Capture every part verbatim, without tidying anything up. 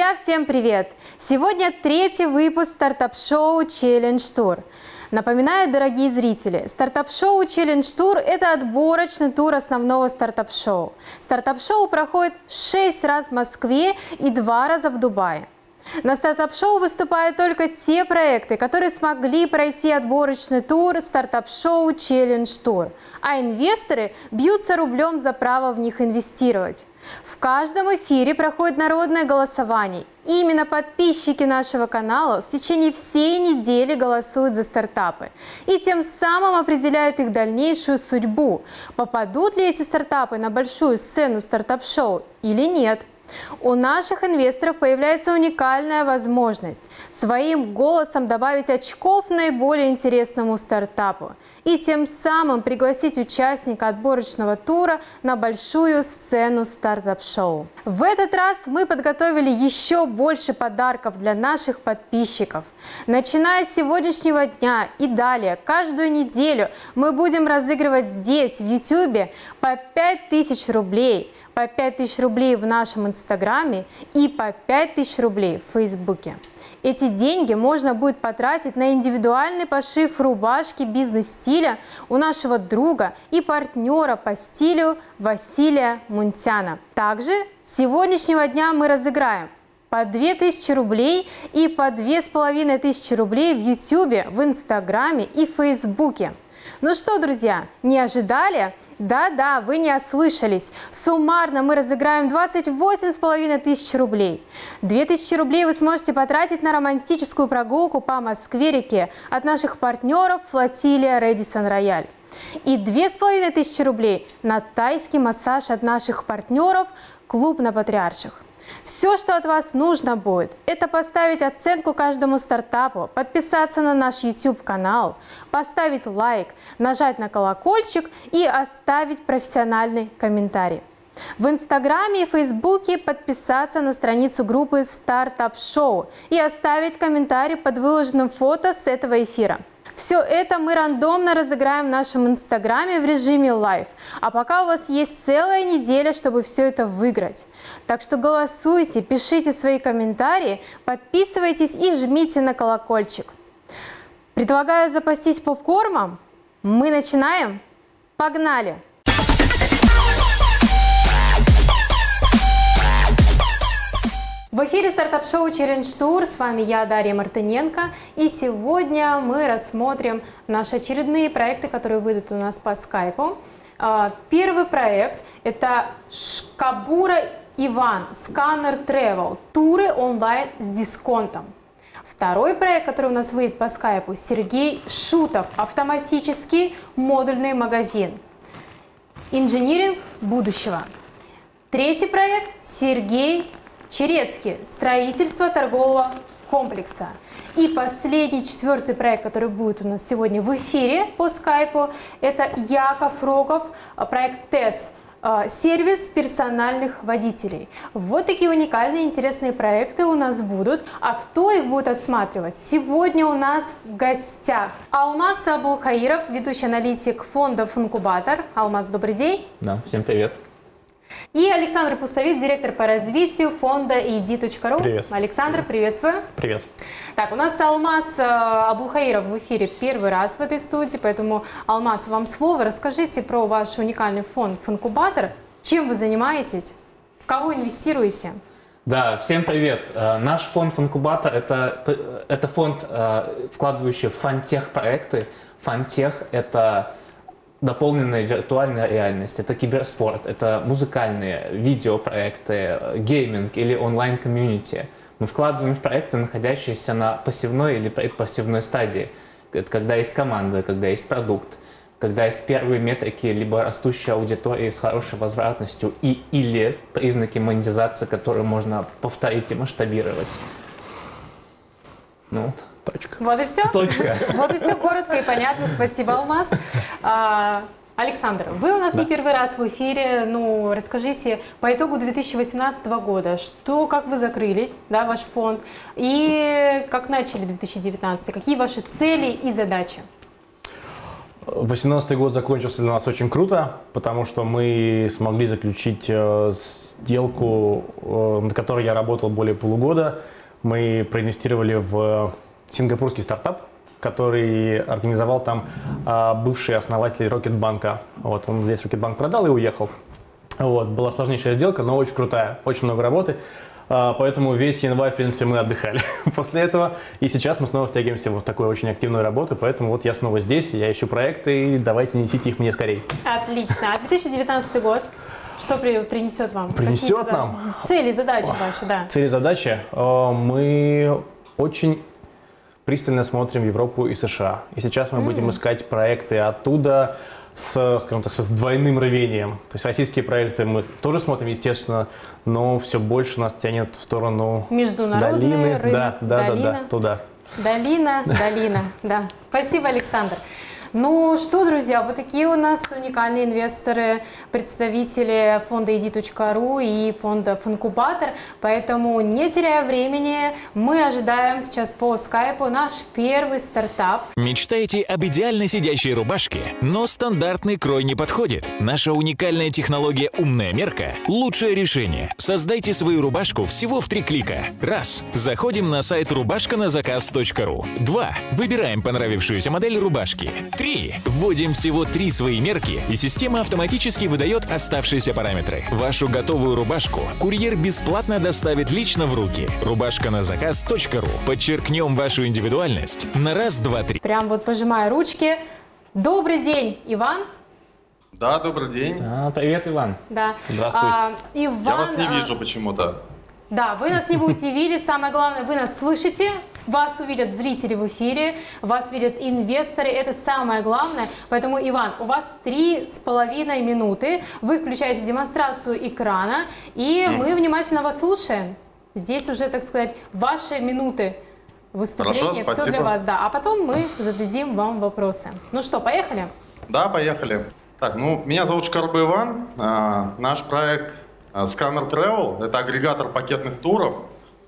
Друзья, всем привет! Сегодня третий выпуск стартап-шоу Challenge Tour. Напоминаю, дорогие зрители, стартап-шоу Challenge Tour – это отборочный тур основного стартап-шоу. Стартап-шоу проходит шесть раз в Москве и два раза в Дубае. На стартап-шоу выступают только те проекты, которые смогли пройти отборочный тур стартап-шоу Challenge Tour, а инвесторы бьются рублем за право в них инвестировать. В каждом эфире проходит народное голосование. И именно подписчики нашего канала в течение всей недели голосуют за стартапы и тем самым определяют их дальнейшую судьбу. Попадут ли эти стартапы на большую сцену стартап-шоу или нет? У наших инвесторов появляется уникальная возможность своим голосом добавить очков наиболее интересному стартапу и тем самым пригласить участника отборочного тура на большую сцену стартап-шоу. В этот раз мы подготовили еще больше подарков для наших подписчиков. Начиная с сегодняшнего дня и далее, каждую неделю мы будем разыгрывать здесь, в YouTube, по пять тысяч рублей, по пять тысяч рублей в нашем инстаграме и по пять тысяч рублей в фейсбуке. Эти деньги можно будет потратить на индивидуальный пошив рубашки бизнес-стиля у нашего друга и партнера по стилю Василия Мунтяна. Также с сегодняшнего дня мы разыграем по две тысячи рублей и по две с половиной тысячи рублей в YouTube, в Инстаграме и Фейсбуке. Ну что, друзья, не ожидали? Да-да, вы не ослышались. Суммарно мы разыграем двадцать восемь с половиной тысяч рублей. две тысячи рублей вы сможете потратить на романтическую прогулку по Москве-реке от наших партнеров флотилия Рэдиссон Рояль. И две с половиной тысячи рублей на тайский массаж от наших партнеров Клуб на Патриарших. Все, что от вас нужно будет, это поставить оценку каждому стартапу, подписаться на наш YouTube-канал, поставить лайк, нажать на колокольчик и оставить профессиональный комментарий. В Инстаграме и Фейсбуке подписаться на страницу группы Стартап-шоу и оставить комментарий под выложенным фото с этого эфира. Все это мы рандомно разыграем в нашем Инстаграме в режиме лайв. А пока у вас есть целая неделя, чтобы все это выиграть. Так что голосуйте, пишите свои комментарии, подписывайтесь и жмите на колокольчик. Предлагаю запастись попкорном. Мы начинаем. Погнали! В эфире стартап-шоу Challenge Tour, с вами я, Дарья Мартыненко, и сегодня мы рассмотрим наши очередные проекты, которые выйдут у нас по скайпу. Первый проект – это Шкабура Иван, Сканер Travel, туры онлайн с дисконтом. Второй проект, который у нас выйдет по скайпу – Сергей Шутов, автоматический модульный магазин, инжиниринг будущего. Третий проект – Сергей Черецкий, строительство торгового комплекса. И последний, четвертый проект, который будет у нас сегодня в эфире по скайпу, это Яков Рогов, проект ТЭС, сервис персональных водителей. Вот такие уникальные, интересные проекты у нас будут. А кто их будет отсматривать? Сегодня у нас в гостях Алмаз Абулхаиров, ведущий аналитик фонда Функубатор. Алмаз, добрый день. Да, всем привет. И Александр Пустовик, директор по развитию фонда и ди точка ру. Привет. Александр, приветствую. Привет. Так, у нас Алмаз Абулхаиров в эфире первый раз в этой студии, поэтому, Алмаз, вам слово. Расскажите про ваш уникальный фонд Функубатор. Чем вы занимаетесь? В кого инвестируете? Да, всем привет. Наш фонд Функубатор это, – это фонд, вкладывающий в фантех-проекты. Фантех – это дополненная виртуальная реальность, это киберспорт, это музыкальные видеопроекты, гейминг или онлайн-комьюнити. Мы вкладываем в проекты, находящиеся на пассивной или предпассивной стадии. Это когда есть команда, когда есть продукт, когда есть первые метрики, либо растущая аудитория с хорошей возвратностью и или признаки монетизации, которые можно повторить и масштабировать. Ну, точка. Вот и все. Точка. Вот и все коротко и понятно. Спасибо, Алмаз. А, Александр, вы у нас да. не первый раз в эфире. Ну, расскажите по итогу две тысячи восемнадцатого года, что, как вы закрылись, да, ваш фонд, и как начали две тысячи девятнадцатый, какие ваши цели и задачи? восемнадцатый год закончился для нас очень круто, потому что мы смогли заключить э, сделку, э, над которой я работал более полугода. Мы проинвестировали в сингапурский стартап, который организовал там э, бывший основатель Рокетбанка. Вот, он здесь Рокетбанк продал и уехал. Вот, была сложнейшая сделка, но очень крутая, очень много работы. Поэтому весь январь, в принципе, мы отдыхали после этого. И сейчас мы снова втягиваемся в такую очень активную работу. Поэтому вот я снова здесь, я ищу проекты, и давайте несите их мне скорее. Отлично. А две тысячи девятнадцатый год, что при, принесет вам? Принесет нам? Цели, задачи ваши, да. Цели, задачи? Мы очень пристально смотрим Европу и США. И сейчас мы mm-hmm. будем искать проекты оттуда, с, скажем так, с двойным рвением. То есть российские проекты мы тоже смотрим, естественно, но все больше нас тянет в сторону долины. Рынок, да, да, долина. да, да, туда. Долина, долина, да. Спасибо, Александр. Ну что, друзья, вот такие у нас уникальные инвесторы, представители фонда и ди точка ру и фонда Фонкубатор. Поэтому, не теряя времени, мы ожидаем сейчас по скайпу наш первый стартап. Мечтаете об идеально сидящей рубашке, но стандартный крой не подходит? Наша уникальная технология «Умная мерка» – лучшее решение. Создайте свою рубашку всего в три клика. Раз. Заходим на сайт рубашка на заказ точка ру. Два. Выбираем понравившуюся модель рубашки. Три. Вводим всего три свои мерки, и система автоматически выдает оставшиеся параметры. Вашу готовую рубашку курьер бесплатно доставит лично в руки. рубашка на заказ точка ру. Подчеркнем вашу индивидуальность на раз, два, три. Прям вот пожимая ручки. Добрый день, Иван. Да, добрый день. А, привет, Иван. Да. Здравствуй. А, Иван, Я вас не а... вижу почему-то. Да, вы нас не будете видеть, самое главное, вы нас слышите, вас увидят зрители в эфире, вас видят инвесторы, это самое главное. Поэтому, Иван, у вас три с половиной минуты, вы включаете демонстрацию экрана, и мы внимательно вас слушаем. Здесь уже, так сказать, ваши минуты выступления, Хорошо, все для вас, да. А потом мы зададим вам вопросы. Ну что, поехали? Да, поехали. Так, ну, меня зовут Шкарба Иван, а, наш проект Scanner Travel – это агрегатор пакетных туров.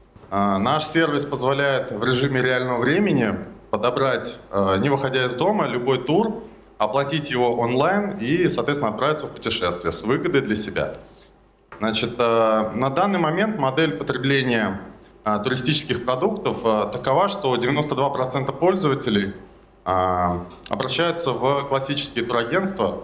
Наш сервис позволяет в режиме реального времени подобрать, не выходя из дома, любой тур, оплатить его онлайн и, соответственно, отправиться в путешествие с выгодой для себя. Значит, на данный момент модель потребления туристических продуктов такова, что девяносто два процента пользователей обращаются в классические турагентства,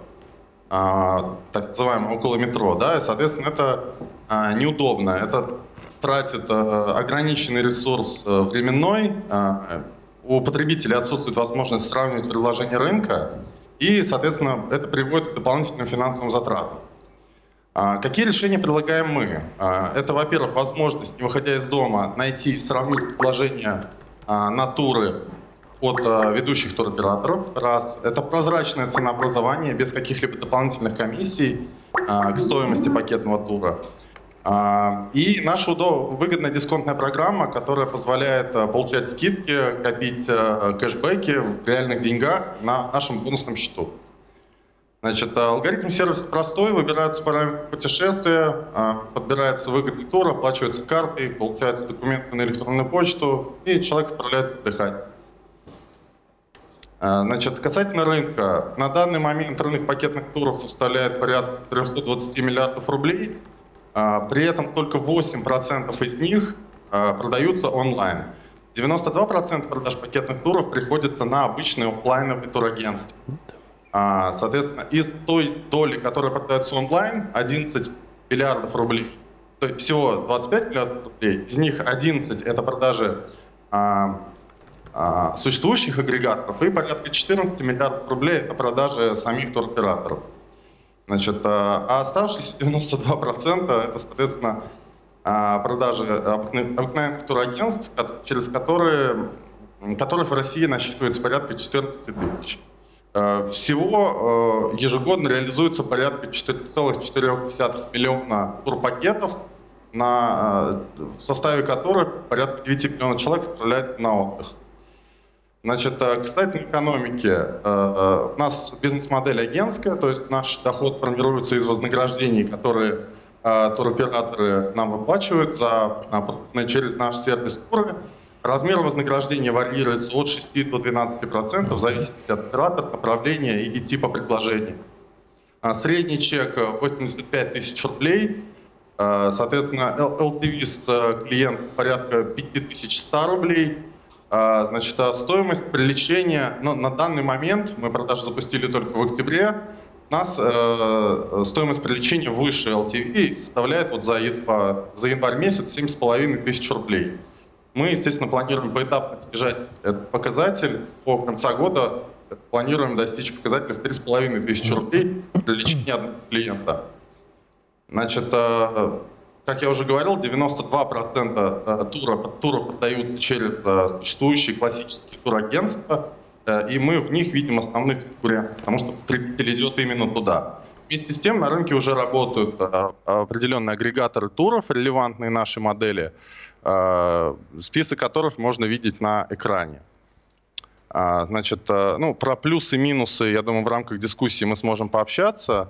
так называемое около метро, да, и, соответственно, это а, неудобно, это тратит а, ограниченный ресурс а, временной, а, у потребителя отсутствует возможность сравнивать предложения рынка, и, соответственно, это приводит к дополнительным финансовым затратам. А, какие решения предлагаем мы? А, это, во-первых, возможность, не выходя из дома, найти и сравнить предложения а, на туры от uh, ведущих туроператоров. Раз. Это прозрачное ценообразование без каких-либо дополнительных комиссий uh, к стоимости пакетного тура. Uh, и наша выгодная дисконтная программа, которая позволяет uh, получать скидки, копить uh, кэшбэки в реальных деньгах на нашем бонусном счету. Значит, uh, алгоритм сервиса простой, выбираются параметры путешествия, uh, подбирается выгодный тур, оплачивается картой, получаются документы на электронную почту, и человек отправляется отдыхать. Значит, касательно рынка, на данный момент рынок пакетных туров составляет порядка трёхсот двадцати миллиардов рублей, при этом только восемь процентов из них продаются онлайн. девяносто два процента продаж пакетных туров приходится на обычные офлайновые турагентства. Соответственно, из той доли, которая продается онлайн, одиннадцать миллиардов рублей, то есть всего двадцать пять миллиардов рублей, из них одиннадцать это продажи существующих агрегаторов, и порядка четырнадцати миллиардов рублей это продажи самих туроператоров. Значит, а оставшиеся девяносто два процента это, соответственно, продажи обыкновенных турагентств, через которые, которых в России насчитывается порядка четырнадцати тысяч. Всего ежегодно реализуется порядка четыре целых четыре десятых миллиона турпакетов, на, в составе которых порядка девяти миллионов человек отправляется на отдых. Значит, касательно экономики, у нас бизнес-модель агентская, то есть наш доход формируется из вознаграждений, которые туроператоры нам выплачивают за, через наш сервис туры. Размер вознаграждения варьируется от шести до двенадцати процентов, в зависимости от оператора, направления и типа предложения. Средний чек восемьдесят пять тысяч рублей. Соответственно, эл ти ви с клиента порядка пяти тысяч ста рублей. Значит, стоимость привлечения, ну, на данный момент, мы продажи запустили только в октябре, у нас э, стоимость привлечения выше эл ти ви составляет вот за, за январь месяц семь с половиной тысяч рублей. Мы, естественно, планируем поэтапно снижать этот показатель. По конца года планируем достичь показателя в три с половиной тысячи рублей привлечения одного клиента. Значит, э, как я уже говорил, девяносто два процента туров, туров продают через э, существующие классические турагентства, э, и мы в них видим основных конкурентов, потому что потребитель идет именно туда. Вместе с тем на рынке уже работают э, определенные агрегаторы туров, релевантные нашей модели, э, список которых можно видеть на экране. А, значит, э, ну, про плюсы и минусы, я думаю, в рамках дискуссии мы сможем пообщаться.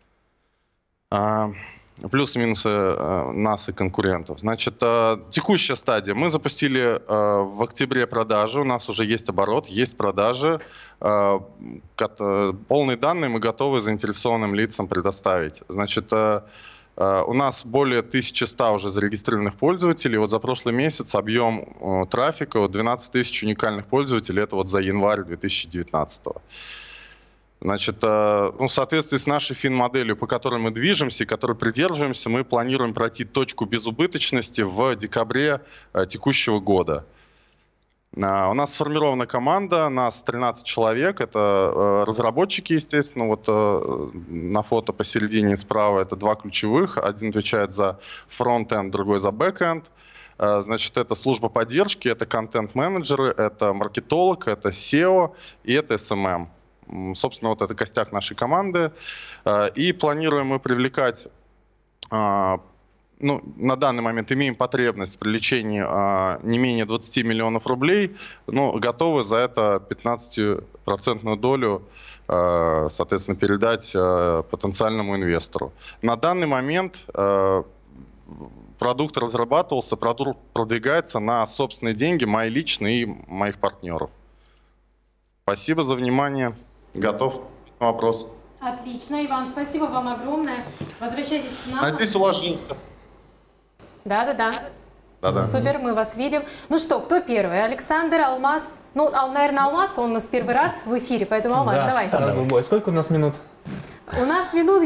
Плюсы и минусы э, нас и конкурентов. Значит, э, текущая стадия. Мы запустили э, в октябре продажи, у нас уже есть оборот, есть продажи. Э, э, полные данные мы готовы заинтересованным лицам предоставить. Значит, э, э, у нас более тысячи ста уже зарегистрированных пользователей. Вот за прошлый месяц объем э, трафика вот двенадцать тысяч уникальных пользователей. Это вот за январь две тысячи девятнадцатого. Значит, ну, в соответствии с нашей фин-моделью, по которой мы движемся и которой придерживаемся, мы планируем пройти точку безубыточности в декабре текущего года. У нас сформирована команда, нас тринадцать человек, это разработчики, естественно, вот на фото посередине справа это два ключевых, один отвечает за фронт-энд, другой за бэк-энд. Значит, это служба поддержки, это контент-менеджеры, это маркетолог, это сео и это эс эм эм. Собственно, вот это костяк нашей команды. И планируем мы привлекать, ну, на данный момент имеем потребность в привлечении не менее двадцати миллионов рублей, но готовы за это пятнадцатипроцентную долю, соответственно, передать потенциальному инвестору. На данный момент продукт разрабатывался, продукт продвигается на собственные деньги, мои личные и моих партнеров. Спасибо за внимание. Готов к вопросу. Отлично, Иван, спасибо вам огромное. Возвращайтесь к нам. Надеюсь, уложился. Да-да-да. Да-да. Супер, мы вас видим. Ну что, кто первый? Александр, Алмаз? Ну, наверное, Алмаз, он у нас первый раз в эфире, поэтому Алмаз, да, давай. Сразу бой. Сколько у нас минут? У нас минут,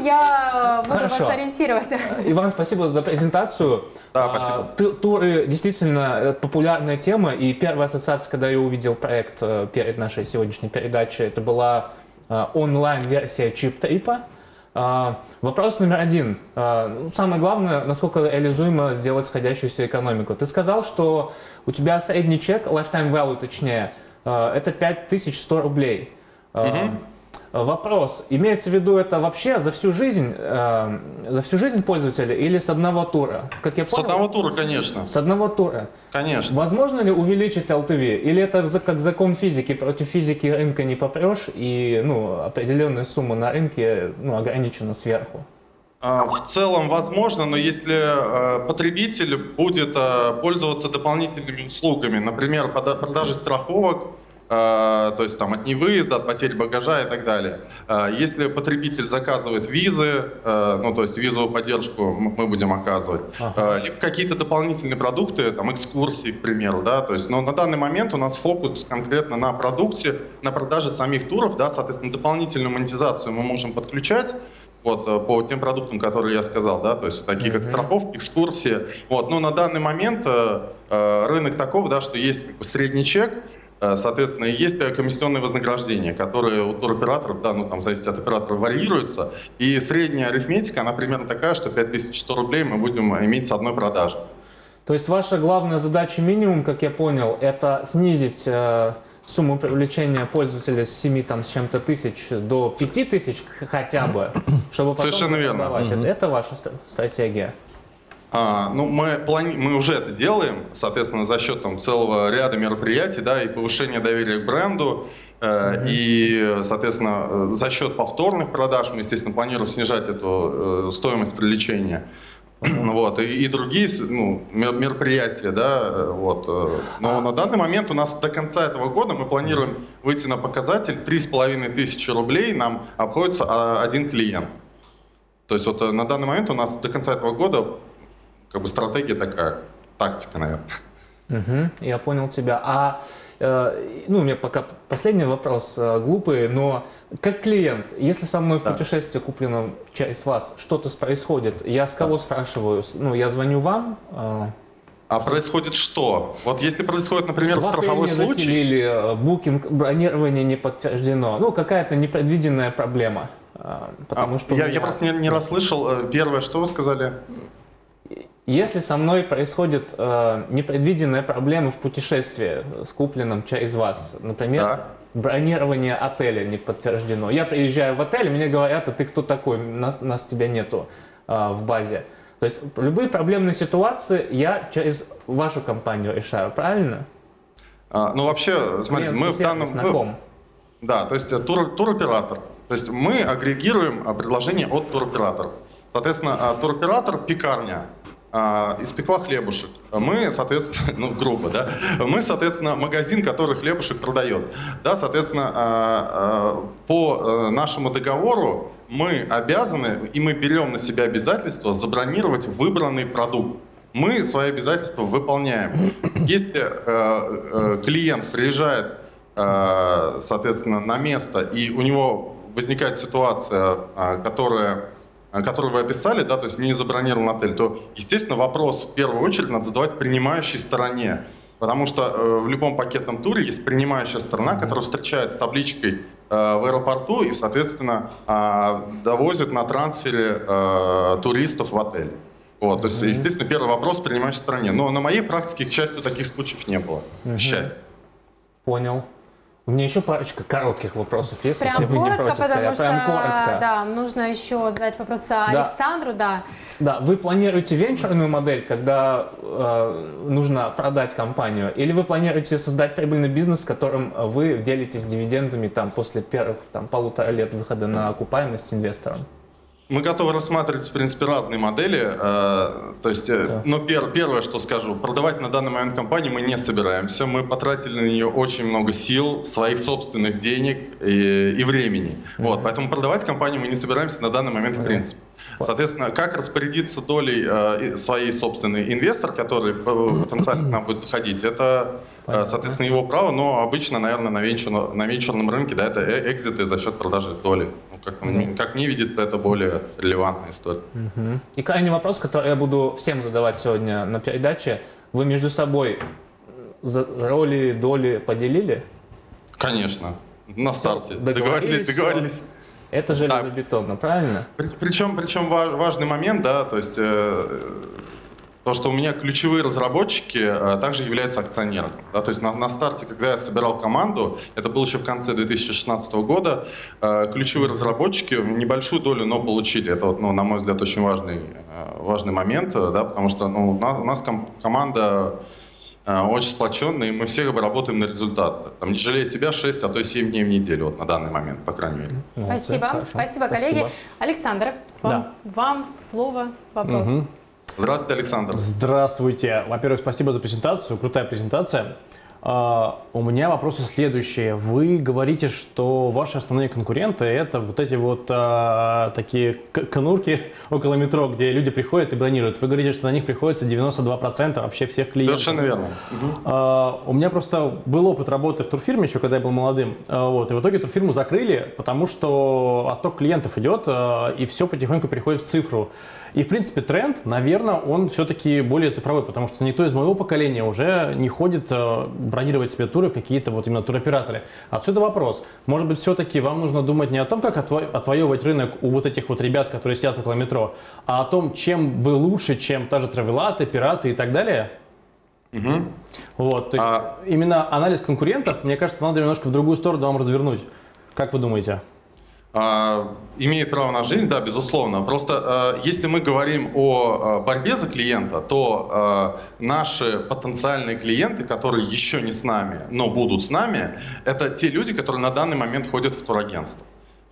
я буду Хорошо. вас ориентировать. Иван, спасибо за презентацию. Да, спасибо. А, туры действительно популярная тема, и первая ассоциация, когда я увидел проект перед нашей сегодняшней передачей, это была а, онлайн-версия чип-трипа. А, вопрос номер один. А, самое главное, насколько реализуемо сделать сходящуюся экономику. Ты сказал, что у тебя средний чек, lifetime value точнее, а, это пять тысяч сто рублей. А, угу. Вопрос, имеется в виду это вообще за всю жизнь, э, за всю жизнь пользователя или с одного тура? Как я понял, с одного тура, конечно. С одного тура. Конечно. Возможно ли увеличить эл ти ви? Или это как закон физики, против физики рынка не попрешь, и ну, определенная сумма на рынке ну, ограничена сверху? В целом возможно, но если потребитель будет пользоваться дополнительными услугами, например, продажей страховок, то есть там от невыезда, от потери багажа и так далее. Если потребитель заказывает визы, ну то есть визовую поддержку мы будем оказывать, ага. либо какие-то дополнительные продукты, там экскурсии, к примеру, да, то есть, но на данный момент у нас фокус конкретно на продукте, на продаже самих туров, да, соответственно, дополнительную монетизацию мы можем подключать. Вот, по тем продуктам, которые я сказал, да, то есть такие как страховки, экскурсии. Вот, но на данный момент э, рынок таков, да, что есть как бы средний чек, э, соответственно, есть комиссионные вознаграждения, которые у туроператоров, да, ну там зависит от оператора, варьируются. И средняя арифметика, она примерно такая, что пять тысяч сто рублей мы будем иметь с одной продажи. То есть ваша главная задача минимум, как я понял, это снизить э, сумму привлечения пользователя с семи там, с чем-то тысяч до пяти тысяч хотя бы, чтобы потом совершенно верно. Mm-hmm. Это ваша стратегия? А, ну, мы, плани... мы уже это делаем, соответственно, за счет там, целого ряда мероприятий, да, и повышения доверия к бренду, э, mm-hmm. и, соответственно, за счет повторных продаж мы, естественно, планируем снижать эту э, стоимость привлечения. вот, и, и другие ну, мероприятия, да, вот. Но а. на данный момент у нас до конца этого года мы планируем выйти на показатель три с половиной тысячи рублей нам обходится один клиент. То есть вот на данный момент у нас до конца этого года как бы стратегия такая, тактика, наверное. Угу, я понял тебя. А ну, у меня пока последний вопрос, глупый, но как клиент, если со мной в да. путешествии куплено через вас, что-то происходит, я с кого да. спрашиваю? Ну, я звоню вам? А происходит что? Вот если происходит, например, в страховой случай... заселили, букинг, бронирование не подтверждено, ну, какая-то непредвиденная проблема. Потому а, что я, меня... я просто не, не расслышал. Первое, что вы сказали? Если со мной происходит э, непредвиденная проблема в путешествии с купленным через вас, например, да. бронирование отеля не подтверждено. Я приезжаю в отель, мне говорят, а ты кто такой, нас, нас тебя нету э, в базе. То есть любые проблемные ситуации я через вашу компанию решаю, правильно? А, ну вообще, смотрите, мы в данном... Ну, да, то есть тур, туроператор. То есть мы агрегируем предложения от туроператоров. Соответственно, туроператор пекарня испекла хлебушек. Мы, соответственно, ну, грубо, да, мы, соответственно, магазин, который хлебушек продает. Да, соответственно, по нашему договору мы обязаны, и мы берем на себя обязательство забронировать выбранный продукт. Мы свои обязательства выполняем. Если клиент приезжает, соответственно, на место, и у него возникает ситуация, которая которую вы описали, да, то есть не забронирован отель, то, естественно, вопрос в первую очередь надо задавать принимающей стороне. Потому что э, в любом пакетном туре есть принимающая сторона, которая встречает с табличкой э, в аэропорту и, соответственно, э, довозит на трансфере э, туристов в отель. Вот, то есть, естественно, первый вопрос в принимающей стороне. Но на моей практике, к счастью, таких случаев не было. К счастью. Понял. У меня еще парочка коротких вопросов есть, прям если вы коротко, не против. Потому я что, прям коротко. Да, нужно еще задать вопрос Александру, да. Да, вы планируете венчурную модель, когда э, нужно продать компанию, или вы планируете создать прибыльный бизнес, с которым вы делитесь дивидендами там, после первых там, полутора лет выхода на окупаемость инвесторам? Мы готовы рассматривать, в принципе, разные модели. Э, то есть, да. Но пер, первое, что скажу, продавать на данный момент компанию мы не собираемся. Мы потратили на нее очень много сил, своих собственных денег и, и времени. Mm-hmm. Вот, поэтому продавать компанию мы не собираемся на данный момент, в принципе. Соответственно, как распорядиться долей э, своей собственной инвестор, который потенциально к нам будет заходить, это, э, соответственно, его право, но обычно, наверное, на, венчур, на венчурном рынке, да, это экзиты за счет продажи доли. Ну, как, mm-hmm. как мне видится, это более релевантная история. Mm-hmm. И крайний вопрос, который я буду всем задавать сегодня на передаче. Вы между собой роли, доли поделили? Конечно. На старте. Договорились. договорились. Это железобетонно, правильно? Причем, причем важный момент, да, то есть э, то, что у меня ключевые разработчики э, также являются акционерами. Да, то есть на, на старте, когда я собирал команду, это было еще в конце две тысячи шестнадцатого года, э, ключевые разработчики небольшую долю, но получили. Это, вот, ну, на мой взгляд, очень важный, э, важный момент, да, потому что ну, у нас, у нас ком- команда очень сплоченные, и мы все как бы работаем на результат. Там, не жалея себя, шесть, а то и семь дней в неделю, вот на данный момент, по крайней мере. Спасибо. Хорошо. Спасибо, коллеги. Спасибо. Александр, вам, да. вам слово, вопрос. Угу. Здравствуйте, Александр. Здравствуйте. Во-первых, спасибо за презентацию, крутая презентация. Uh, у меня вопросы следующие. Вы говорите, что ваши основные конкуренты — это вот эти вот uh, такие конурки около метро, где люди приходят и бронируют. Вы говорите, что на них приходится девяносто два процента вообще всех клиентов. Совершенно верно. Uh, у меня просто был опыт работы в турфирме еще, когда я был молодым. Uh, вот, и в итоге турфирму закрыли, потому что отток клиентов идет, uh, и все потихоньку переходит в цифру. И, в принципе, тренд, наверное, он все-таки более цифровой, потому что никто из моего поколения уже не ходит uh, бронировать себе туры в какие-то вот именно туроператоры. Отсюда вопрос. Может быть, все-таки вам нужно думать не о том, как отво- отвоевывать рынок у вот этих вот ребят, которые сидят около метро, а о том, чем вы лучше, чем та же Travelate, Пираты и так далее? Угу. Вот, то есть а... именно анализ конкурентов, мне кажется, надо немножко в другую сторону вам развернуть. Как вы думаете? А, имеет право на жизнь, да, безусловно. Просто а, если мы говорим о а, борьбе за клиента, то а, наши потенциальные клиенты, которые еще не с нами, но будут с нами, это те люди, которые на данный момент ходят в турагентство.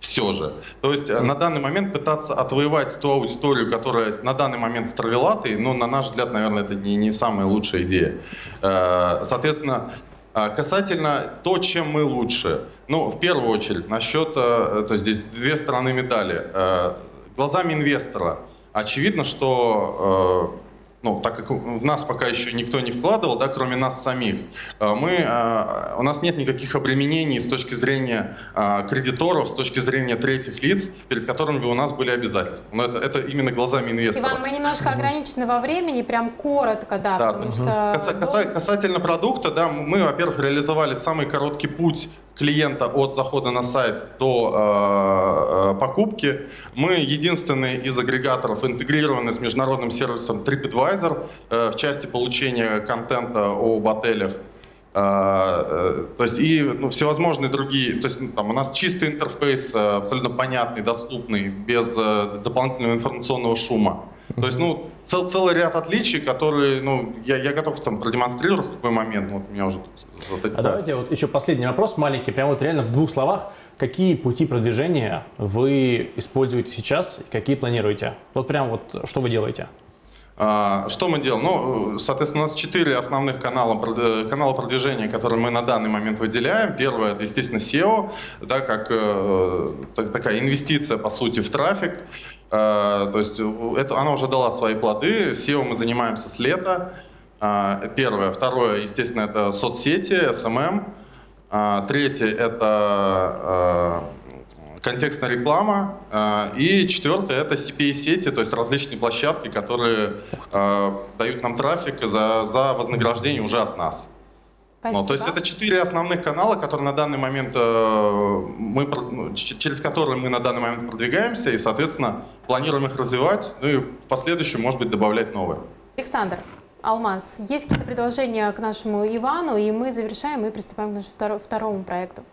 все же. То есть на данный момент пытаться отвоевать ту аудиторию, которая на данный момент стравелатой, ну, на наш взгляд, наверное, это не, не самая лучшая идея. Соответственно, касательно то, чем мы лучше. Ну, в первую очередь, насчет, то есть здесь две стороны медали. Глазами инвестора очевидно, что, ну, так как в нас пока еще никто не вкладывал, да, кроме нас самих, мы, у нас нет никаких обременений с точки зрения кредиторов, с точки зрения третьих лиц, перед которыми у нас были обязательства. Но это, это именно глазами инвестора. Иван, мы немножко ограничены во времени, прям коротко, да, да, потому что... Каса каса касательно продукта, да, мы, во-первых, реализовали самый короткий путь клиента от захода на сайт до э, покупки. Мы единственный из агрегаторов, интегрированный с международным сервисом TripAdvisor э, в части получения контента об отелях. Э, э, то есть и ну, всевозможные другие. То есть ну, там у нас чистый интерфейс, э, абсолютно понятный, доступный, без э, дополнительного информационного шума. То есть, ну, цел, целый ряд отличий, которые, ну, я, я готов там продемонстрировать в любой момент. Вот у меня уже... Вот, а давайте вот еще последний вопрос маленький, прямо вот реально в двух словах. Какие пути продвижения вы используете сейчас, какие планируете? Вот прям вот что вы делаете? А, что мы делаем? Ну, соответственно, у нас четыре основных канала, канала продвижения, которые мы на данный момент выделяем. Первое, это, естественно, сео, да, как э, так, такая инвестиция, по сути, в трафик. Uh, то есть это, она уже дала свои плоды. сео мы занимаемся с лета. Uh, первое. Второе, естественно, это соцсети, эс эм эм. Uh, третье, это uh, контекстная реклама. Uh, и четвертое, это си пи эй-сети, то есть различные площадки, которые uh, дают нам трафик за, за вознаграждение уже от нас. Ну, то есть это четыре основных канала, которые на данный момент э, мы, ну, через которые мы на данный момент продвигаемся и, соответственно, планируем их развивать, ну и в последующем, может быть, добавлять новые. Александр, Алмаз, есть какие-то предложения к нашему Ивану, и мы завершаем и приступаем к нашему второ второму проекту.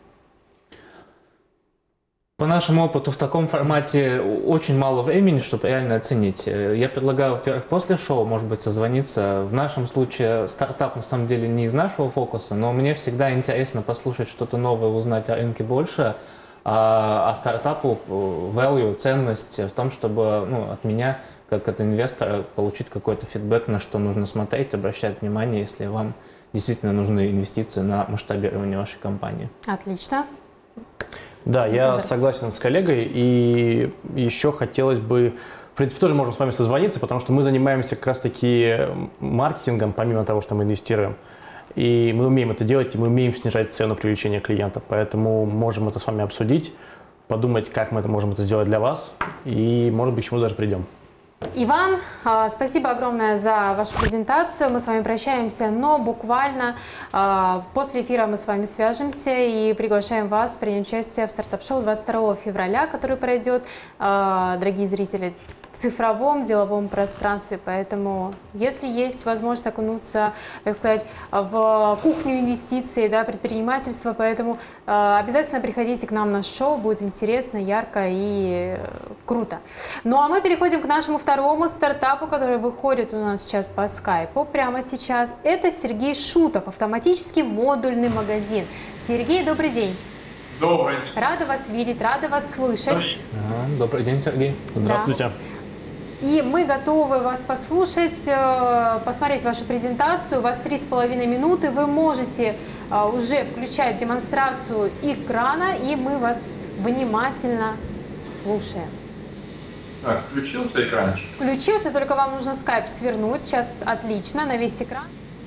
По нашему опыту в таком формате очень мало времени, чтобы реально оценить. Я предлагаю, во-первых, после шоу, может быть, созвониться. В нашем случае стартап на самом деле не из нашего фокуса, но мне всегда интересно послушать что-то новое, узнать о рынке больше, а, а стартапу value, ценность в том, чтобы ну, от меня, как от инвестора, получить какой-то фидбэк, на что нужно смотреть, обращать внимание, если вам действительно нужны инвестиции на масштабирование вашей компании. Отлично. Да, я согласен с коллегой, и еще хотелось бы, в принципе, тоже можем с вами созвониться, потому что мы занимаемся как раз-таки маркетингом, помимо того, что мы инвестируем, и мы умеем это делать, и мы умеем снижать цену привлечения клиентов, поэтому можем это с вами обсудить, подумать, как мы это можем это сделать для вас, и, может быть, к чему даже придем. Иван, спасибо огромное за вашу презентацию. Мы с вами прощаемся, но буквально после эфира мы с вами свяжемся и приглашаем вас принять участие в стартап-шоу двадцать второго февраля, который пройдет, дорогие зрители, в цифровом деловом пространстве. Поэтому, если есть возможность окунуться, так сказать, в кухню инвестиций, да, предпринимательства, поэтому обязательно приходите к нам на шоу, будет интересно, ярко и круто. Ну а мы переходим к нашему второму стартапу, который выходит у нас сейчас по скайпу прямо сейчас. Это Сергей Шутов, автоматический модульный магазин. Сергей, добрый день. Добрый день. Рада вас видеть, рада вас слышать. Ага, добрый день, Сергей. Здравствуйте. Да. И мы готовы вас послушать, посмотреть вашу презентацию. У вас три с половиной минуты. Вы можете уже включать демонстрацию экрана, и мы вас внимательно слушаем. Так, включился экранчик? Включился, только вам нужно скайп свернуть. Сейчас отлично, на весь экран.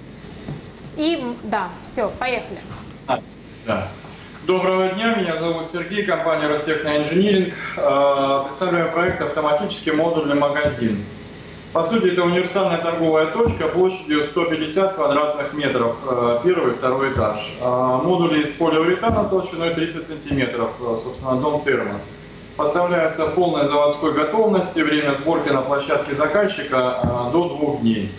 И да, все, поехали. А, да. Доброго дня, меня зовут Сергей, компания Ростехно Инжиниринг. Представляю проект «Автоматический модульный магазин». По сути, это универсальная торговая точка площадью сто пятьдесят квадратных метров, первый и второй этаж. Модули из полиуретана толщиной тридцать сантиметров, собственно, дом-термос. Поставляются в полной заводской готовности, время сборки на площадке заказчика до двух дней.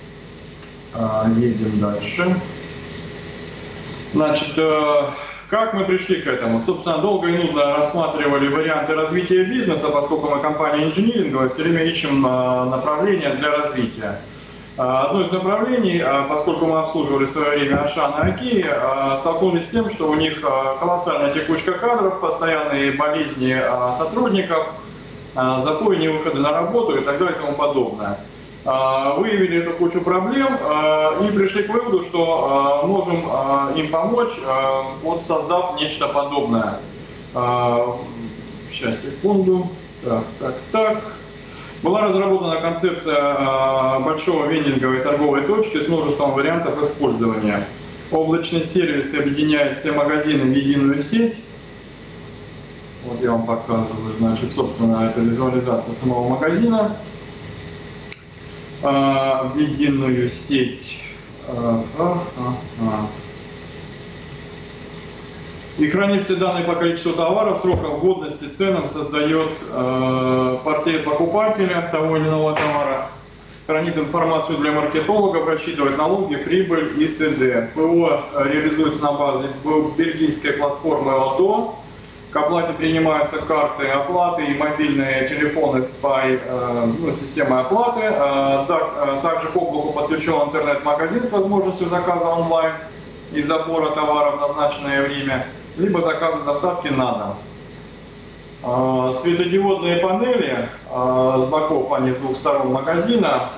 Едем дальше. Значит, как мы пришли к этому? Собственно, долго и нудно рассматривали варианты развития бизнеса, поскольку мы компания инжиниринговая, все время ищем направления для развития. Одно из направлений, поскольку мы обслуживали в свое время Ашан и Аки, столкнулись с тем, что у них колоссальная текучка кадров, постоянные болезни сотрудников, запои, невыходы на работу и так далее и тому подобное. Выявили эту кучу проблем и пришли к выводу, что можем им помочь, вот создав нечто подобное. Сейчас, секунду. Так, так, так. Была разработана концепция большого вендинговой торговой точки с множеством вариантов использования. Облачный сервис объединяет все магазины в единую сеть. Вот я вам показываю, значит, собственно, это визуализация самого магазина. В единую сеть. И хранит все данные по количеству товаров, срокам годности, ценам, создает э, портрет покупателя того или иного товара, хранит информацию для маркетологов, рассчитывает налоги, прибыль и т.д. ПО реализуется на базе бельгийской платформы ОДО. К оплате принимаются карты оплаты и мобильные телефоны с пай, э, ну, системой оплаты. Э, так, э, также к облаку подключен интернет-магазин с возможностью заказа онлайн и забора товаров в назначенное время, либо заказа доставки на дом. Светодиодные панели с боков, а не с двух сторон магазина,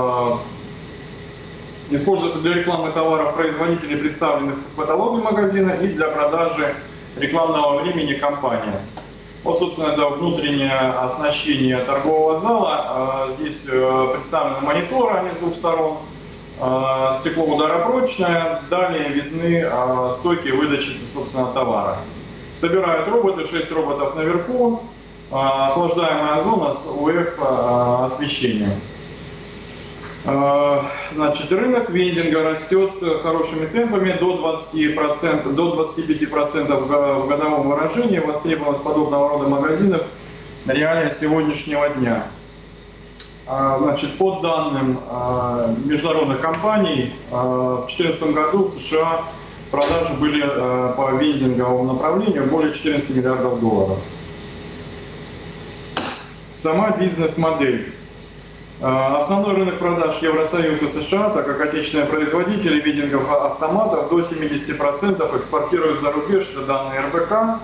используются для рекламы товаров производителей, представленных в каталоге магазина, и для продажи рекламного времени компании. Вот, собственно, это внутреннее оснащение торгового зала. Здесь представлены мониторы, они с двух сторон. Стекло ударопрочное, далее видны стойки выдачи, собственно, товара. Собирают роботы, шесть роботов наверху, охлаждаемая зона с ю эф освещением. Значит, рынок вендинга растет хорошими темпами до двадцати процентов, до двадцати пяти процентов в годовом выражении. Востребованность подобного рода магазинов реалия сегодняшнего дня. Значит, по данным международных компаний, в две тысячи четырнадцатом году в США продажи были по вендинговому направлению более четырнадцати миллиардов долларов. Сама бизнес-модель. Основной рынок продаж Евросоюз и США, так как отечественные производители вендинговых автоматов до семидесяти процентов экспортируют за рубеж, это данные эр бэ ка.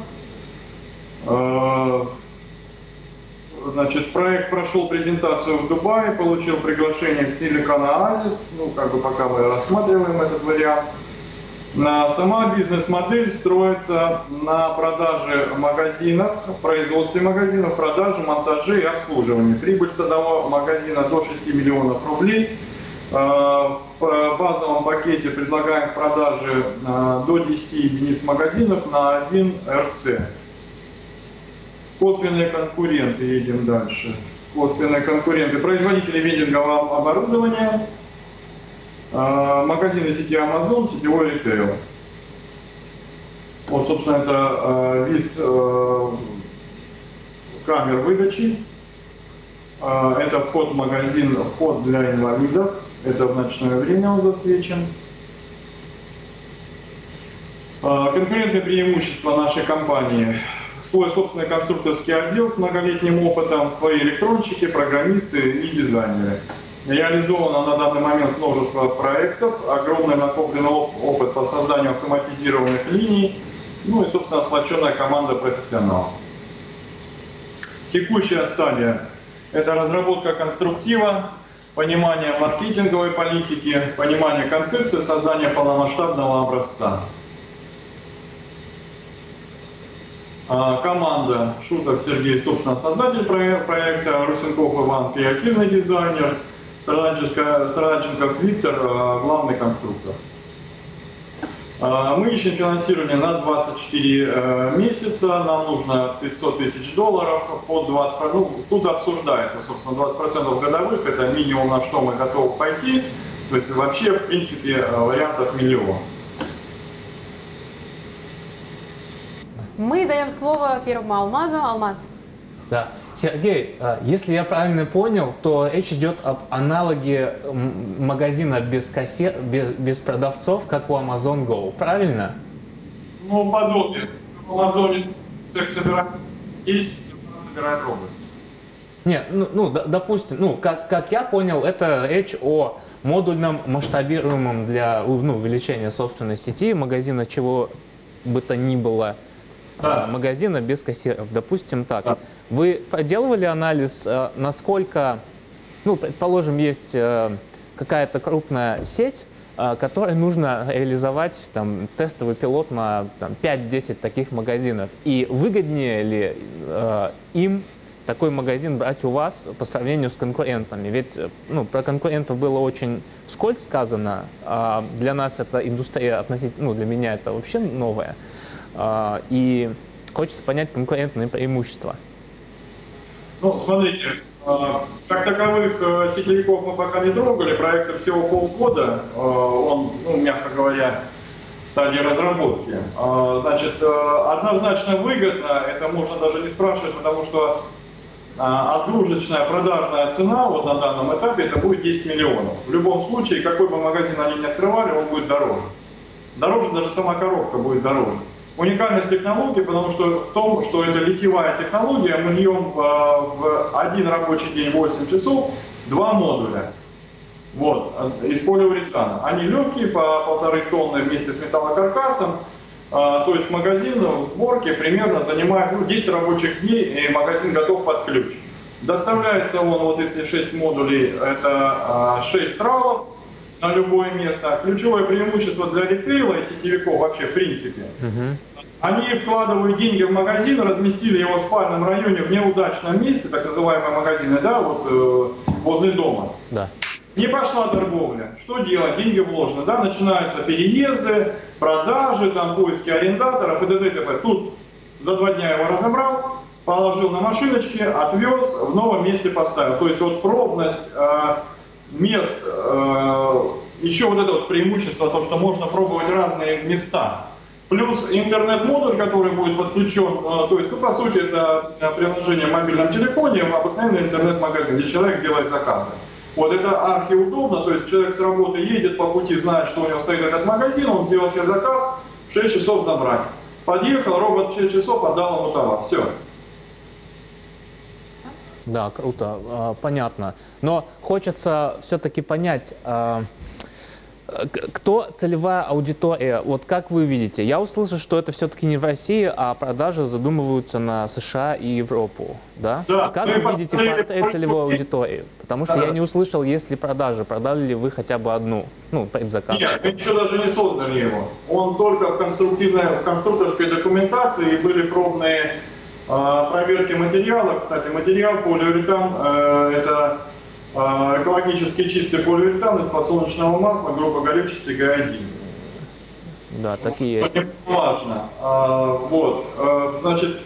Значит, проект прошел презентацию в Дубае, получил приглашение в Silicon Oasis, ну, как бы пока мы рассматриваем этот вариант. Сама бизнес-модель строится на продаже магазинов, производстве магазинов, продаже, монтаже и обслуживании. Прибыль с одного магазина до шести миллионов рублей. В базовом пакете предлагаем продажи до десяти единиц магазинов на один эр цэ. Косвенные конкуренты, едем дальше. Косвенные конкуренты. Производители вендингового оборудования, магазины сети Amazon, сетевой ритейл. Вот, собственно, это вид камер выдачи. Это вход в магазин, вход для инвалидов. Это в ночное время он засвечен. Конкурентные преимущества нашей компании. Свой собственный конструкторский отдел с многолетним опытом, свои электронщики, программисты и дизайнеры. Реализовано на данный момент множество проектов, огромный накопленный опыт по созданию автоматизированных линий, ну и, собственно, сплоченная команда профессионалов. Текущая стадия – это разработка конструктива, понимание маркетинговой политики, понимание концепции, создание полномасштабного образца. Команда: Шутов Сергей, собственно, создатель проекта, Русенков Иван, креативный дизайнер, Стародаченков Виктор, главный конструктор. Мы ищем финансирование на двадцать четыре месяца, нам нужно пятьсот тысяч долларов, под двадцать процентов, ну, тут обсуждается, собственно, двадцать процентов годовых, это минимум, на что мы готовы пойти, то есть вообще, в принципе, вариантов миллион. Мы даем слово первому Алмазу. Алмаз. Да. Сергей, если я правильно понял, то речь идет об аналоге магазина без кассет, без, без продавцов, как у Amazon Go, правильно? Ну, подобие. В Amazon человек собирает, здесь собирает робот. Нет, ну, ну допустим, ну, как, как я понял, это речь о модульном масштабируемом для ну, увеличения собственной сети магазина, чего бы то ни было, да. магазина без кассиров. Допустим так, да. Вы проделывали анализ, насколько, ну, предположим, есть какая-то крупная сеть, которой нужно реализовать там, тестовый пилот на пять-десять таких магазинов. И выгоднее ли э, им такой магазин брать у вас по сравнению с конкурентами? Ведь ну, про конкурентов было очень вскользь сказано. А для нас эта индустрия относительно, ну, для меня это вообще новая. А, и хочется понять конкурентные преимущества. Ну, смотрите. Как таковых сетевиков мы пока не трогали, проекта всего полгода, он, ну, мягко говоря, в стадии разработки. Значит, однозначно выгодно, это можно даже не спрашивать, потому что отгрузочная продажная цена вот на данном этапе это будет десять миллионов. В любом случае, какой бы магазин они ни открывали, он будет дороже. Дороже, даже сама коробка будет дороже. Уникальность технологии, потому что в том, что это литьевая технология, мы льем в один рабочий день восемь часов два модуля. Вот, из полиуретана. Они легкие, по полторы тонны вместе с металлокаркасом. То есть магазин в сборке примерно занимает ну, десять рабочих дней, и магазин готов под ключ. Доставляется он, вот если шесть модулей, это шесть тралов на любое место. Ключевое преимущество для ритейла и сетевиков вообще в принципе. Uh-huh. Они вкладывают деньги в магазин, разместили его в спальном районе в неудачном месте, так называемые магазины, да, вот э, возле дома. Да. Не пошла торговля. Что делать? Деньги вложены, да, начинаются переезды, продажи, там поиски арендаторов и т.д. и т.п. Тут за два дня его разобрал, положил на машиночки, отвез, в новом месте поставил. То есть вот пробность э, мест, э, еще вот это вот преимущество, то, что можно пробовать разные места. Плюс интернет-модуль, который будет подключен, то есть, ну, по сути, это приложение в мобильном телефоне, обыкновенный интернет-магазин, где человек делает заказы. Вот это архиудобно, то есть человек с работы едет по пути, знает, что у него стоит этот магазин, он сделал себе заказ, в шесть часов забрать. Подъехал, робот в шесть часов отдал ему товар. Все. Да, круто, понятно. Но хочется все-таки понять, кто целевая аудитория? Вот как вы видите? Я услышал, что это все-таки не в России, а продажи задумываются на США и Европу. Да? Да, а как вы видите портрет целевой аудитории? Потому что да. я не услышал, есть ли продажи. Продали ли вы хотя бы одну? Ну, предзаказ. Нет, мы еще даже не создали его. Он только в конструктивной, в конструкторской документации, были пробные э, проверки материала. Кстати, материал полиуретан э, это экологически чистый полиуретан из подсолнечного масла, группа горючести Г один. Да, так и есть. Это важно. Вот. Значит,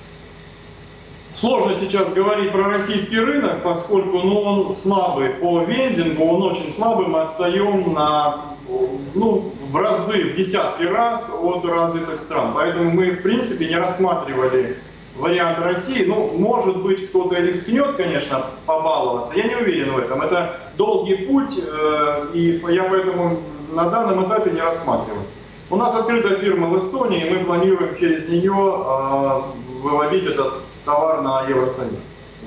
сложно сейчас говорить про российский рынок, поскольку ну, он слабый по вендингу, он очень слабый, мы отстаем на, ну, в разы, в десятки раз от развитых стран. Поэтому мы, в принципе, не рассматривали вариант России. Ну, может быть, кто-то рискнет, конечно, побаловаться. Я не уверен в этом. Это долгий путь, э, и я поэтому на данном этапе не рассматриваю. У нас открытая фирма в Эстонии, и мы планируем через нее э, выводить этот товар на Евросоюз.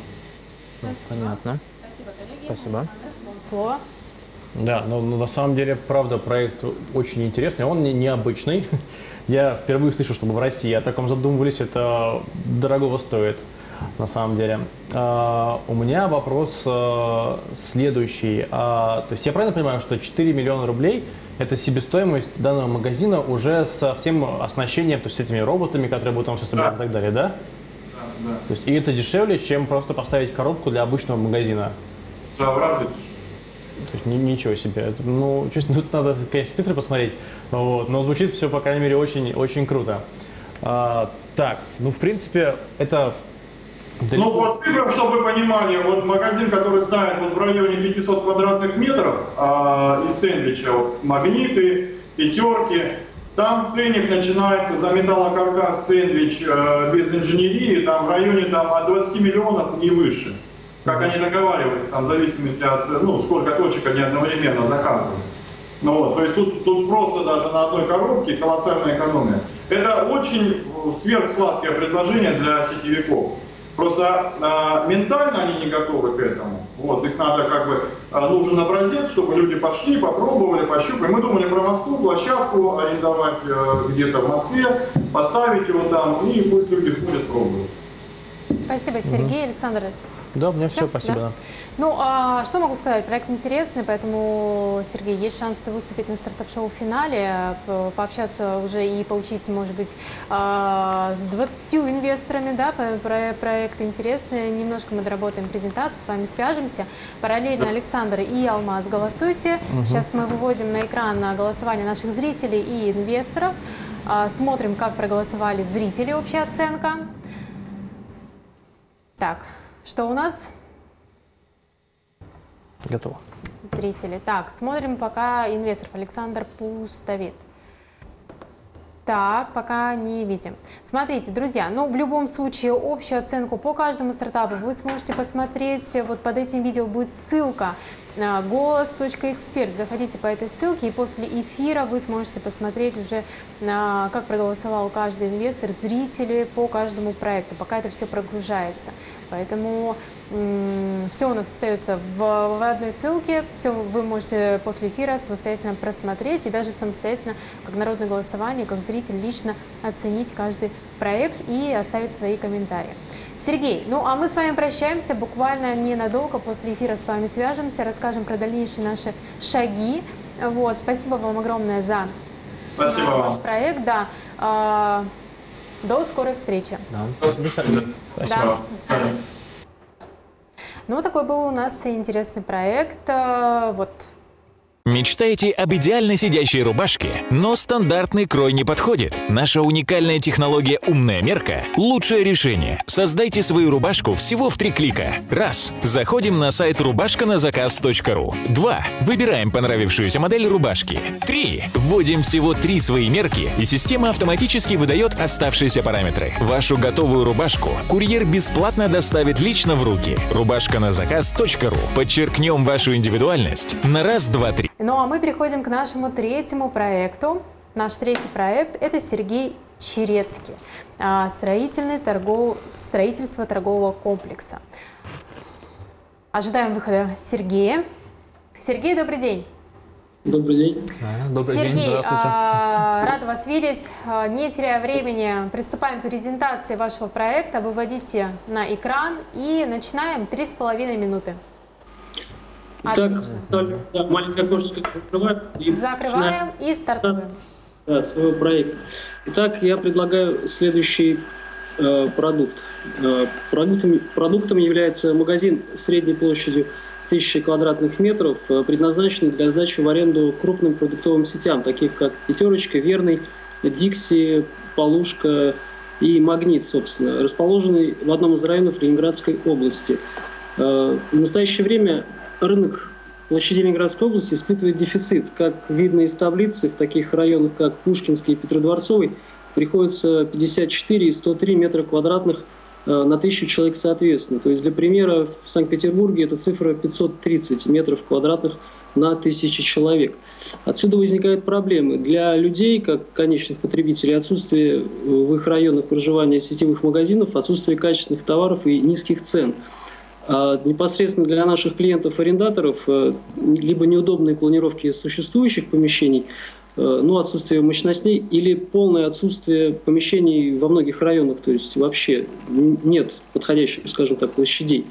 Понятно. Спасибо, коллеги. Спасибо. Слово. Да, но, но на самом деле, правда, проект очень интересный, он не, необычный. Я впервые слышу, чтобы в России о таком задумывались, это дорого стоит, на самом деле. А, у меня вопрос а, следующий. А, то есть я правильно понимаю, что четыре миллиона рублей – это себестоимость данного магазина уже со всем оснащением, то есть с этими роботами, которые будут там все собирать, да, и так далее, да? Да, да. То есть и это дешевле, чем просто поставить коробку для обычного магазина? Да, в разы дешевле. То есть ничего себе. Ну, честно, тут надо, конечно, цифры посмотреть, вот, но звучит все, по крайней мере, очень, очень круто. А, так, ну, в принципе, это далеко... Ну, по цифрам, чтобы вы понимали, вот магазин, который ставит вот в районе пятисот квадратных метров а, из сэндвича, вот, магниты, пятерки, там ценник начинается за металлокаркас сэндвич э, без инженерии, там в районе там, от двадцати миллионов и выше. Как они договариваются, там, в зависимости от, ну, сколько точек они одновременно заказывают. Ну, вот, то есть тут, тут просто даже на одной коробке колоссальная экономия. Это очень сверхсладкое предложение для сетевиков. Просто э, ментально они не готовы к этому. Вот, их надо как бы, э, нужен образец, чтобы люди пошли, попробовали, пощупали. Мы думали про Москву, площадку арендовать э, где-то в Москве, поставить его там, и пусть люди ходят, пробуют. Спасибо, Сергей. Угу. Александр. Да, у меня все, все спасибо. Да. Да. Ну, а что могу сказать? Проект интересный, поэтому, Сергей, есть шанс выступить на стартап-шоу в финале, пообщаться уже и поучить, может быть, с двадцатью инвесторами, да, проект интересный. Немножко мы доработаем презентацию, с вами свяжемся. Параллельно Александр и Алмаз, голосуйте. Угу. Сейчас мы выводим на экран голосование наших зрителей и инвесторов. Смотрим, как проголосовали зрители, общая оценка. Так, что у нас? Готово. Зрители. Так, смотрим пока инвесторов. Александр пустовит. Так, пока не видим. Смотрите, друзья, ну в любом случае общую оценку по каждому стартапу вы сможете посмотреть. Вот под этим видео будет ссылка голос точка эксперт. Заходите по этой ссылке, и после эфира вы сможете посмотреть уже, как проголосовал каждый инвестор, зрители по каждому проекту, пока это все прогружается. Поэтому все у нас остается в, в одной ссылке, все вы можете после эфира самостоятельно просмотреть и даже самостоятельно, как народное голосование, как зритель, лично оценить каждый проект и оставить свои комментарии. Сергей, ну а мы с вами прощаемся буквально ненадолго, после эфира с вами свяжемся, расскажем про дальнейшие наши шаги. Вот, спасибо вам огромное за спасибо ваш вам. проект. Да. А, до скорой встречи. Да. Спасибо. Спасибо. Да, спасибо. Ну, вот такой был у нас интересный проект. Вот. Мечтаете об идеально сидящей рубашке, но стандартный крой не подходит? Наша уникальная технология «Умная мерка» – лучшее решение. Создайте свою рубашку всего в три клика. Раз. Заходим на сайт рубашка на заказ точка ру. Два. Выбираем понравившуюся модель рубашки. Три. Вводим всего три свои мерки, и система автоматически выдает оставшиеся параметры. Вашу готовую рубашку курьер бесплатно доставит лично в руки. рубашка на заказ точка ру. Подчеркнем вашу индивидуальность на раз, два, три. Ну а мы переходим к нашему третьему проекту. Наш третий проект – это Сергей Черецкий, строительный торгов... строительство торгового комплекса. Ожидаем выхода Сергея. Сергей, добрый день. Добрый день. А, добрый Сергей, день, здравствуйте. А, рад вас видеть. Не теряя времени, приступаем к презентации вашего проекта. Выводите на экран и начинаем. Три с половиной минуты. Итак, да, маленькое окошечко закрываем. И закрываем и стартуем. Да, своего проекта. Итак, я предлагаю следующий э, продукт. Э, продуктом, продуктом является магазин средней площадью тысячи квадратных метров, э, предназначенный для сдачи в аренду крупным продуктовым сетям, таких как «Пятерочка», «Верный», «Дикси», «Полушка» и «Магнит», собственно, расположенный в одном из районов Ленинградской области. Э, в настоящее время рынок площадей Ленинградской области испытывает дефицит. Как видно из таблицы, в таких районах, как Пушкинский и Петродворцовый, приходится пятьдесят четыре и сто три метра квадратных э, на тысячу человек соответственно. То есть, для примера, в Санкт-Петербурге эта цифра пятьсот тридцать метров квадратных на тысячу человек. Отсюда возникают проблемы. Для людей, как конечных потребителей, отсутствие в их районах проживания сетевых магазинов, отсутствие качественных товаров и низких цен. А непосредственно для наших клиентов-арендаторов либо неудобные планировки существующих помещений, ну, отсутствие мощностей, или полное отсутствие помещений во многих районах, то есть вообще нет подходящих, скажем так, площадей.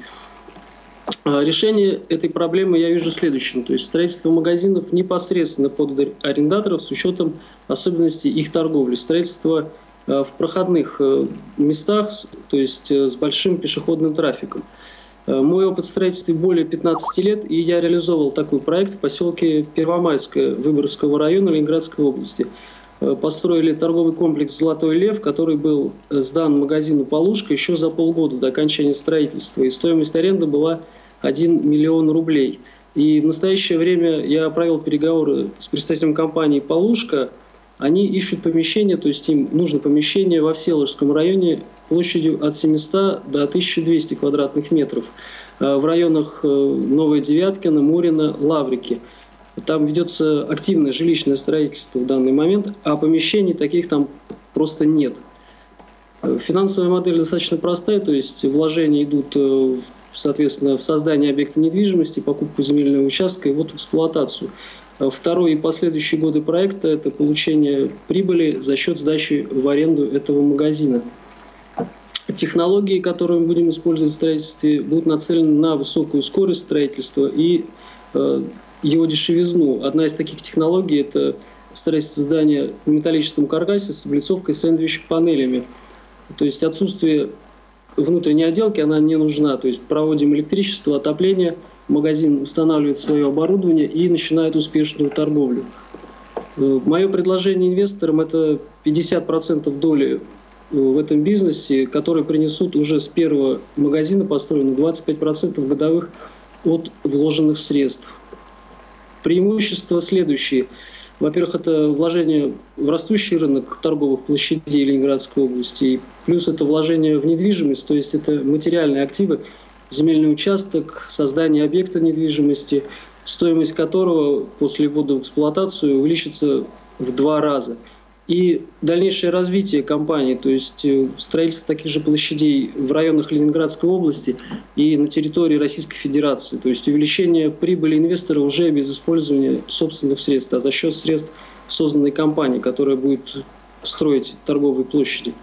Решение этой проблемы я вижу следующим, то есть строительство магазинов непосредственно под арендаторов с учетом особенностей их торговли, строительство в проходных местах, то есть с большим пешеходным трафиком. Мой опыт в строительстве более пятнадцати лет, и я реализовал такой проект в поселке Первомайское Выборгского района Ленинградской области. Построили торговый комплекс «Золотой лев», который был сдан магазину «Полушка» еще за полгода до окончания строительства, и стоимость аренды была один миллион рублей. И в настоящее время я провел переговоры с представителем компании «Полушка». Они ищут помещение, то есть им нужно помещение во Всеволожском районе площадью от семисот до тысячи двухсот квадратных метров. В районах Новая Девяткина, Мурина, Лаврики. Там ведется активное жилищное строительство в данный момент, а помещений таких там просто нет. Финансовая модель достаточно простая, то есть вложения идут, соответственно, в создание объекта недвижимости, покупку земельного участка и вот в эксплуатацию. Второй и последующие годы проекта – это получение прибыли за счет сдачи в аренду этого магазина. Технологии, которые мы будем использовать в строительстве, будут нацелены на высокую скорость строительства и э, его дешевизну. Одна из таких технологий – это строительство здания в металлическом каркасе с облицовкой сэндвич-панелями. То есть отсутствие внутренней отделки, она не нужна. То есть проводим электричество, отопление, магазин устанавливает свое оборудование и начинает успешную торговлю. Мое предложение инвесторам – это пятьдесят процентов доли в этом бизнесе, которые принесут уже с первого магазина построенного двадцать пять процентов годовых от вложенных средств. Преимущества следующие. Во-первых, это вложение в растущий рынок торговых площадей Ленинградской области, плюс это вложение в недвижимость, то есть это материальные активы, земельный участок, создание объекта недвижимости, стоимость которого после ввода в эксплуатацию увеличится в два раза. И дальнейшее развитие компании, то есть строительство таких же площадей в районах Ленинградской области и на территории Российской Федерации. То есть увеличение прибыли инвестора уже без использования собственных средств, а за счет средств созданной компании, которая будет строить торговые площади.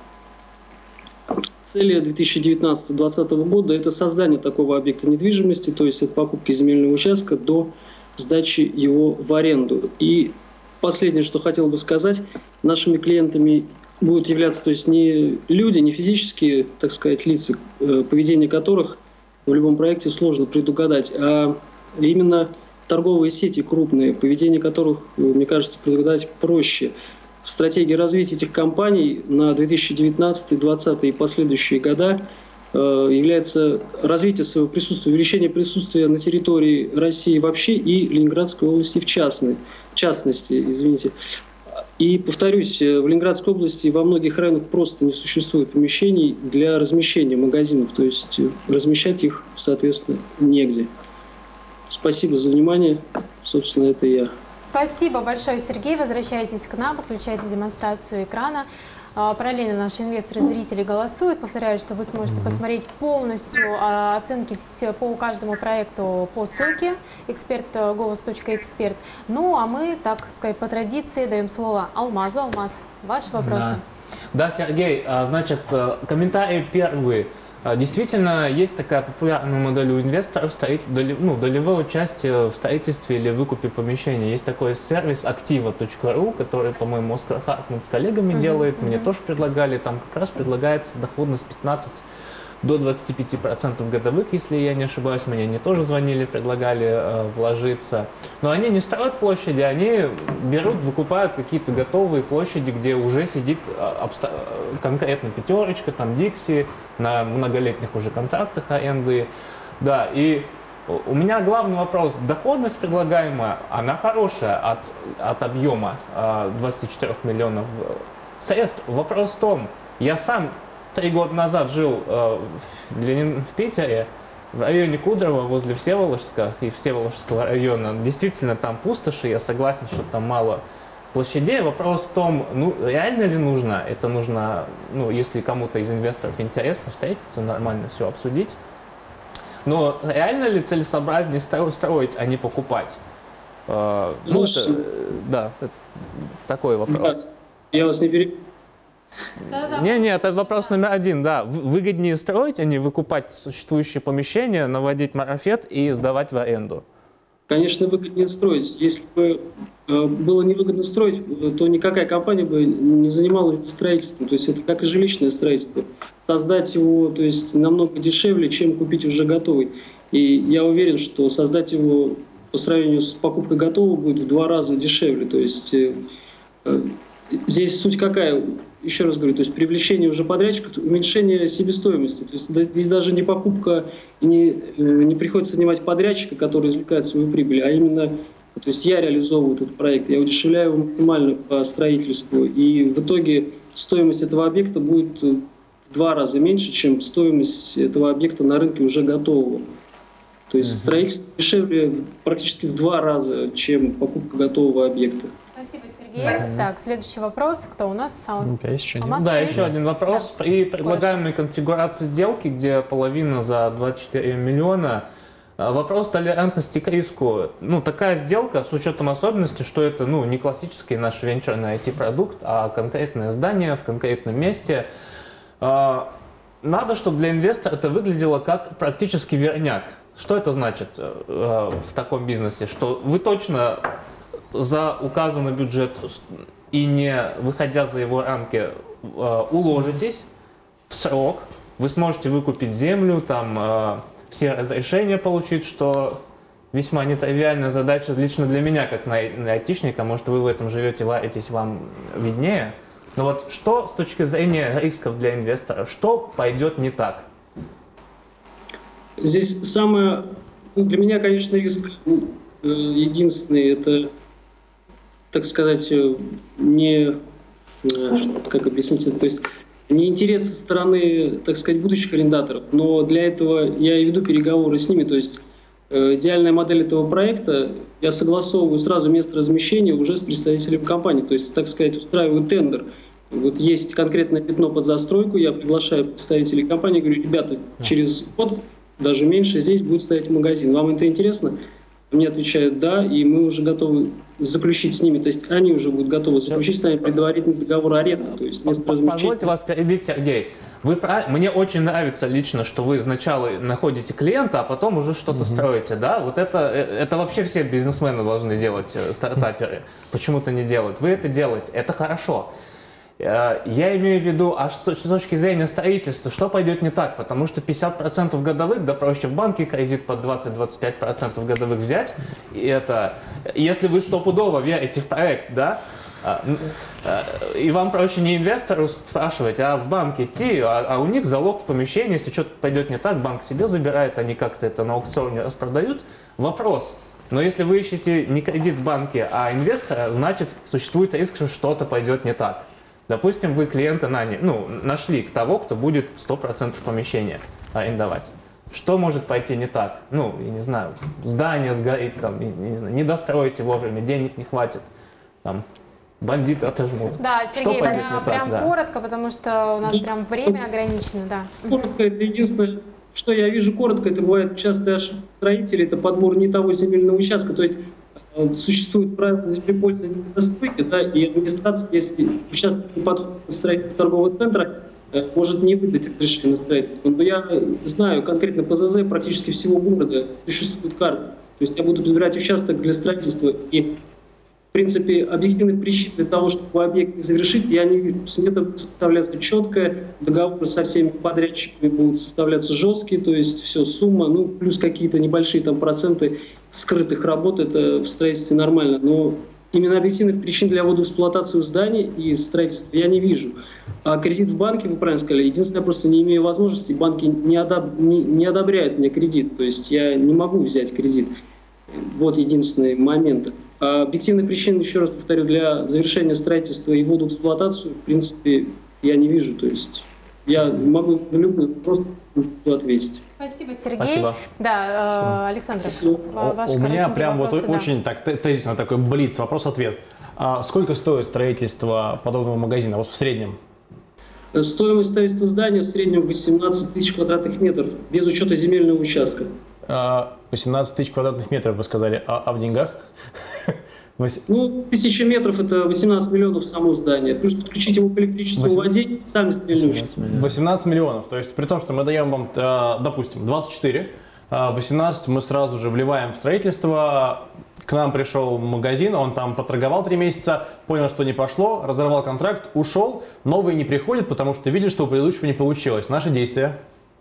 Цели две тысячи девятнадцатого — две тысячи двадцатого года – это создание такого объекта недвижимости, то есть от покупки земельного участка до сдачи его в аренду. И последнее, что хотел бы сказать, нашими клиентами будут являться, то есть не люди, не физические, так сказать, лица, поведение которых в любом проекте сложно предугадать, а именно торговые сети крупные, поведение которых, мне кажется, предугадать проще. В стратегии развития этих компаний на две тысячи девятнадцатый — две тысячи двадцатый и последующие года является развитие своего присутствия, увеличение присутствия на территории России вообще и Ленинградской области в, частной, в частности. Извините. И, повторюсь, в Ленинградской области во многих районах просто не существует помещений для размещения магазинов, то есть размещать их, соответственно, негде. Спасибо за внимание. Собственно, это я. Спасибо большое, Сергей. Возвращайтесь к нам, подключайте демонстрацию экрана. Параллельно наши инвесторы, зрители голосуют. Повторяю, что вы сможете посмотреть полностью оценки по каждому проекту по ссылке эксперт голос точка эксперт. Ну, а мы, так сказать, по традиции даем слово Алмазу. Алмаз, ваши вопросы. Да, да, Сергей, значит, комментарий первый. Действительно, есть такая популярная модель у инвесторов, ну, долевое участие в строительстве или выкупе помещения. Есть такой сервис актива точка ру, который, по-моему, Оскар Хартман с коллегами uh-huh, делает. Uh-huh. Мне тоже предлагали. Там как раз предлагается доходность пятнадцать до двадцати пяти процентов годовых, если я не ошибаюсь. Мне они тоже звонили, предлагали э, вложиться. Но они не строят площади, они берут, выкупают какие-то готовые площади, где уже сидит обста... конкретно пятерочка, там Дикси, на многолетних уже контрактах аренды. Да, и у меня главный вопрос. Доходность предлагаемая, она хорошая от, от объема э, двадцати четырёх миллионов средств. Вопрос в том, я сам три года назад жил э, в, Ленин, в Питере, в районе Кудрово, возле Всеволожска и Всеволожского района. Действительно, там пустоши, я согласен, что там мало площадей. Вопрос в том, ну, реально ли нужно, это нужно, ну, если кому-то из инвесторов интересно встретиться, нормально все обсудить. Но реально ли целесообразнее строить, а не покупать? Э, ну, это, да, это такой вопрос. Да, я вас не перебью. Не, не, это вопрос номер один, да. Выгоднее строить, а не выкупать существующие помещения, наводить марафет и сдавать в аренду. Конечно, выгоднее строить. Если бы э, было невыгодно строить, то никакая компания бы не занималась строительством. То есть это как и жилищное строительство. Создать его, то есть, намного дешевле, чем купить уже готовый. И я уверен, что создать его по сравнению с покупкой готового будет в два раза дешевле. То есть э, э, здесь суть какая? Еще раз говорю, то есть привлечение уже подрядчиков, уменьшение себестоимости. То есть здесь даже не покупка, не, не приходится нанимать подрядчика, который извлекает свою прибыль, а именно, то есть я реализовываю этот проект, я удешевляю его максимально по строительству, и в итоге стоимость этого объекта будет в два раза меньше, чем стоимость этого объекта на рынке уже готового. То есть mm-hmm. строительство дешевле практически в два раза, чем покупка готового объекта. Спасибо, Сергей. Mm-hmm. Так, следующий вопрос. Кто у нас? Okay, еще один. Да, еще один вопрос. Да. При предлагаемой конфигурации сделки, где половина за двадцать четыре миллиона, вопрос толерантности к риску. Ну, такая сделка с учетом особенности, что это, ну, не классический наш венчурный ай ти-продукт, а конкретное здание в конкретном месте. Надо, чтобы для инвестора это выглядело как практически верняк. Что это значит в таком бизнесе? Что вы точно за указанный бюджет и не выходя за его рамки уложитесь в срок, вы сможете выкупить землю, там все разрешения получить, что весьма нетривиальная задача лично для меня, как на айтишника, может, вы в этом живете, варитесь, вам виднее. Но вот что с точки зрения рисков для инвестора, что пойдет не так? Здесь самое, ну, для меня, конечно, риск единственный, это, так сказать, не, как объяснить это, то есть не интерес со стороны, так сказать, будущих арендаторов, но для этого я и веду переговоры с ними, то есть э, идеальная модель этого проекта, я согласовываю сразу место размещения уже с представителем компании, то есть, так сказать, устраиваю тендер. Вот есть конкретное пятно под застройку, я приглашаю представителей компании, говорю, ребята, через год, даже меньше, здесь будет стоять магазин, вам это интересно? Мне отвечают «да», и мы уже готовы заключить с ними, то есть они уже будут готовы заключить с нами предварительный договор аренды. То есть место размещения. Позвольте вас перебить, Сергей. Вы, мне очень нравится лично, что вы сначала находите клиента, а потом уже что-то mm-hmm. строите, да? Вот это, это вообще все бизнесмены должны делать, стартаперы. Почему-то не делают. Вы это делаете, это хорошо. Я имею в виду, а с точки зрения строительства, что пойдет не так? Потому что пятьдесят процентов годовых, да проще в банке кредит под двадцать-двадцать пять процентов годовых взять. И это, если вы стопудово верите в проект, да, и вам проще не инвестору спрашивать, а в банк идти, а, а у них залог в помещении, если что-то пойдет не так, банк себе забирает, они как-то это на аукционе распродают. Вопрос. Но если вы ищете не кредит в банке, а инвестора, значит, существует риск, что что-то пойдет не так. Допустим, вы клиента наняли, ну, нашли того, кто будет сто процентов помещения арендовать. Что может пойти не так? Ну, я не знаю, здание сгорит, там, я не знаю, не достроите вовремя, денег не хватит, там, бандиты отожмут. Да, Сергей, что пойдет прям, не так? прям Да. коротко, потому что у нас прям время ограничено, да. Коротко, это единственное, что я вижу коротко, это бывает частая ошибка строителей, это подбор не того земельного участка, то есть существует правило землепользования без застройки, да, и администрация, если участок не подходит к строительству торгового центра, может не выдать разрешение на строительство. Но я знаю конкретно по ЗЗ практически всего города существует карта. То есть я буду подбирать участок для строительства, и в принципе объективных причин для того, чтобы объект завершить, я не вижу. Смета будет составляться четкая, договоры со всеми подрядчиками будут составляться жесткие, то есть все, сумма, ну плюс какие-то небольшие там проценты скрытых работ, это в строительстве нормально, но именно объективных причин для ввода в эксплуатацию зданий и строительства я не вижу. А кредит в банке, вы правильно сказали, единственное, я просто не имею возможности, банки не, одоб... не, не одобряют мне кредит, то есть я не могу взять кредит. Вот единственный момент. А объективных причин, еще раз повторю, для завершения строительства и ввода в эксплуатацию, в принципе, я не вижу, то есть я могу на любой вопрос ответить. Спасибо, Сергей. Спасибо. Да, Александр, ваш У меня прям вопросы, вот да. очень так тезисно такой блиц, вопрос-ответ. А сколько стоит строительство подобного магазина, вот в среднем? Стоимость строительства здания в среднем восемнадцать тысяч квадратных метров, без учета земельного участка. восемнадцать тысяч квадратных метров, вы сказали, а, а в деньгах? Ну, тысяча метров – это восемнадцать миллионов само здание. Плюс подключить его к электричеству в воде, сами земельные участки. восемнадцать миллионов, то есть при том, что мы даем вам, допустим, двадцать четыре, восемнадцать мы сразу же вливаем в строительство. К нам пришел магазин, он там поторговал три месяца, понял, что не пошло, разорвал контракт, ушел, новые не приходят, потому что видели, что у предыдущего не получилось. Наши действия?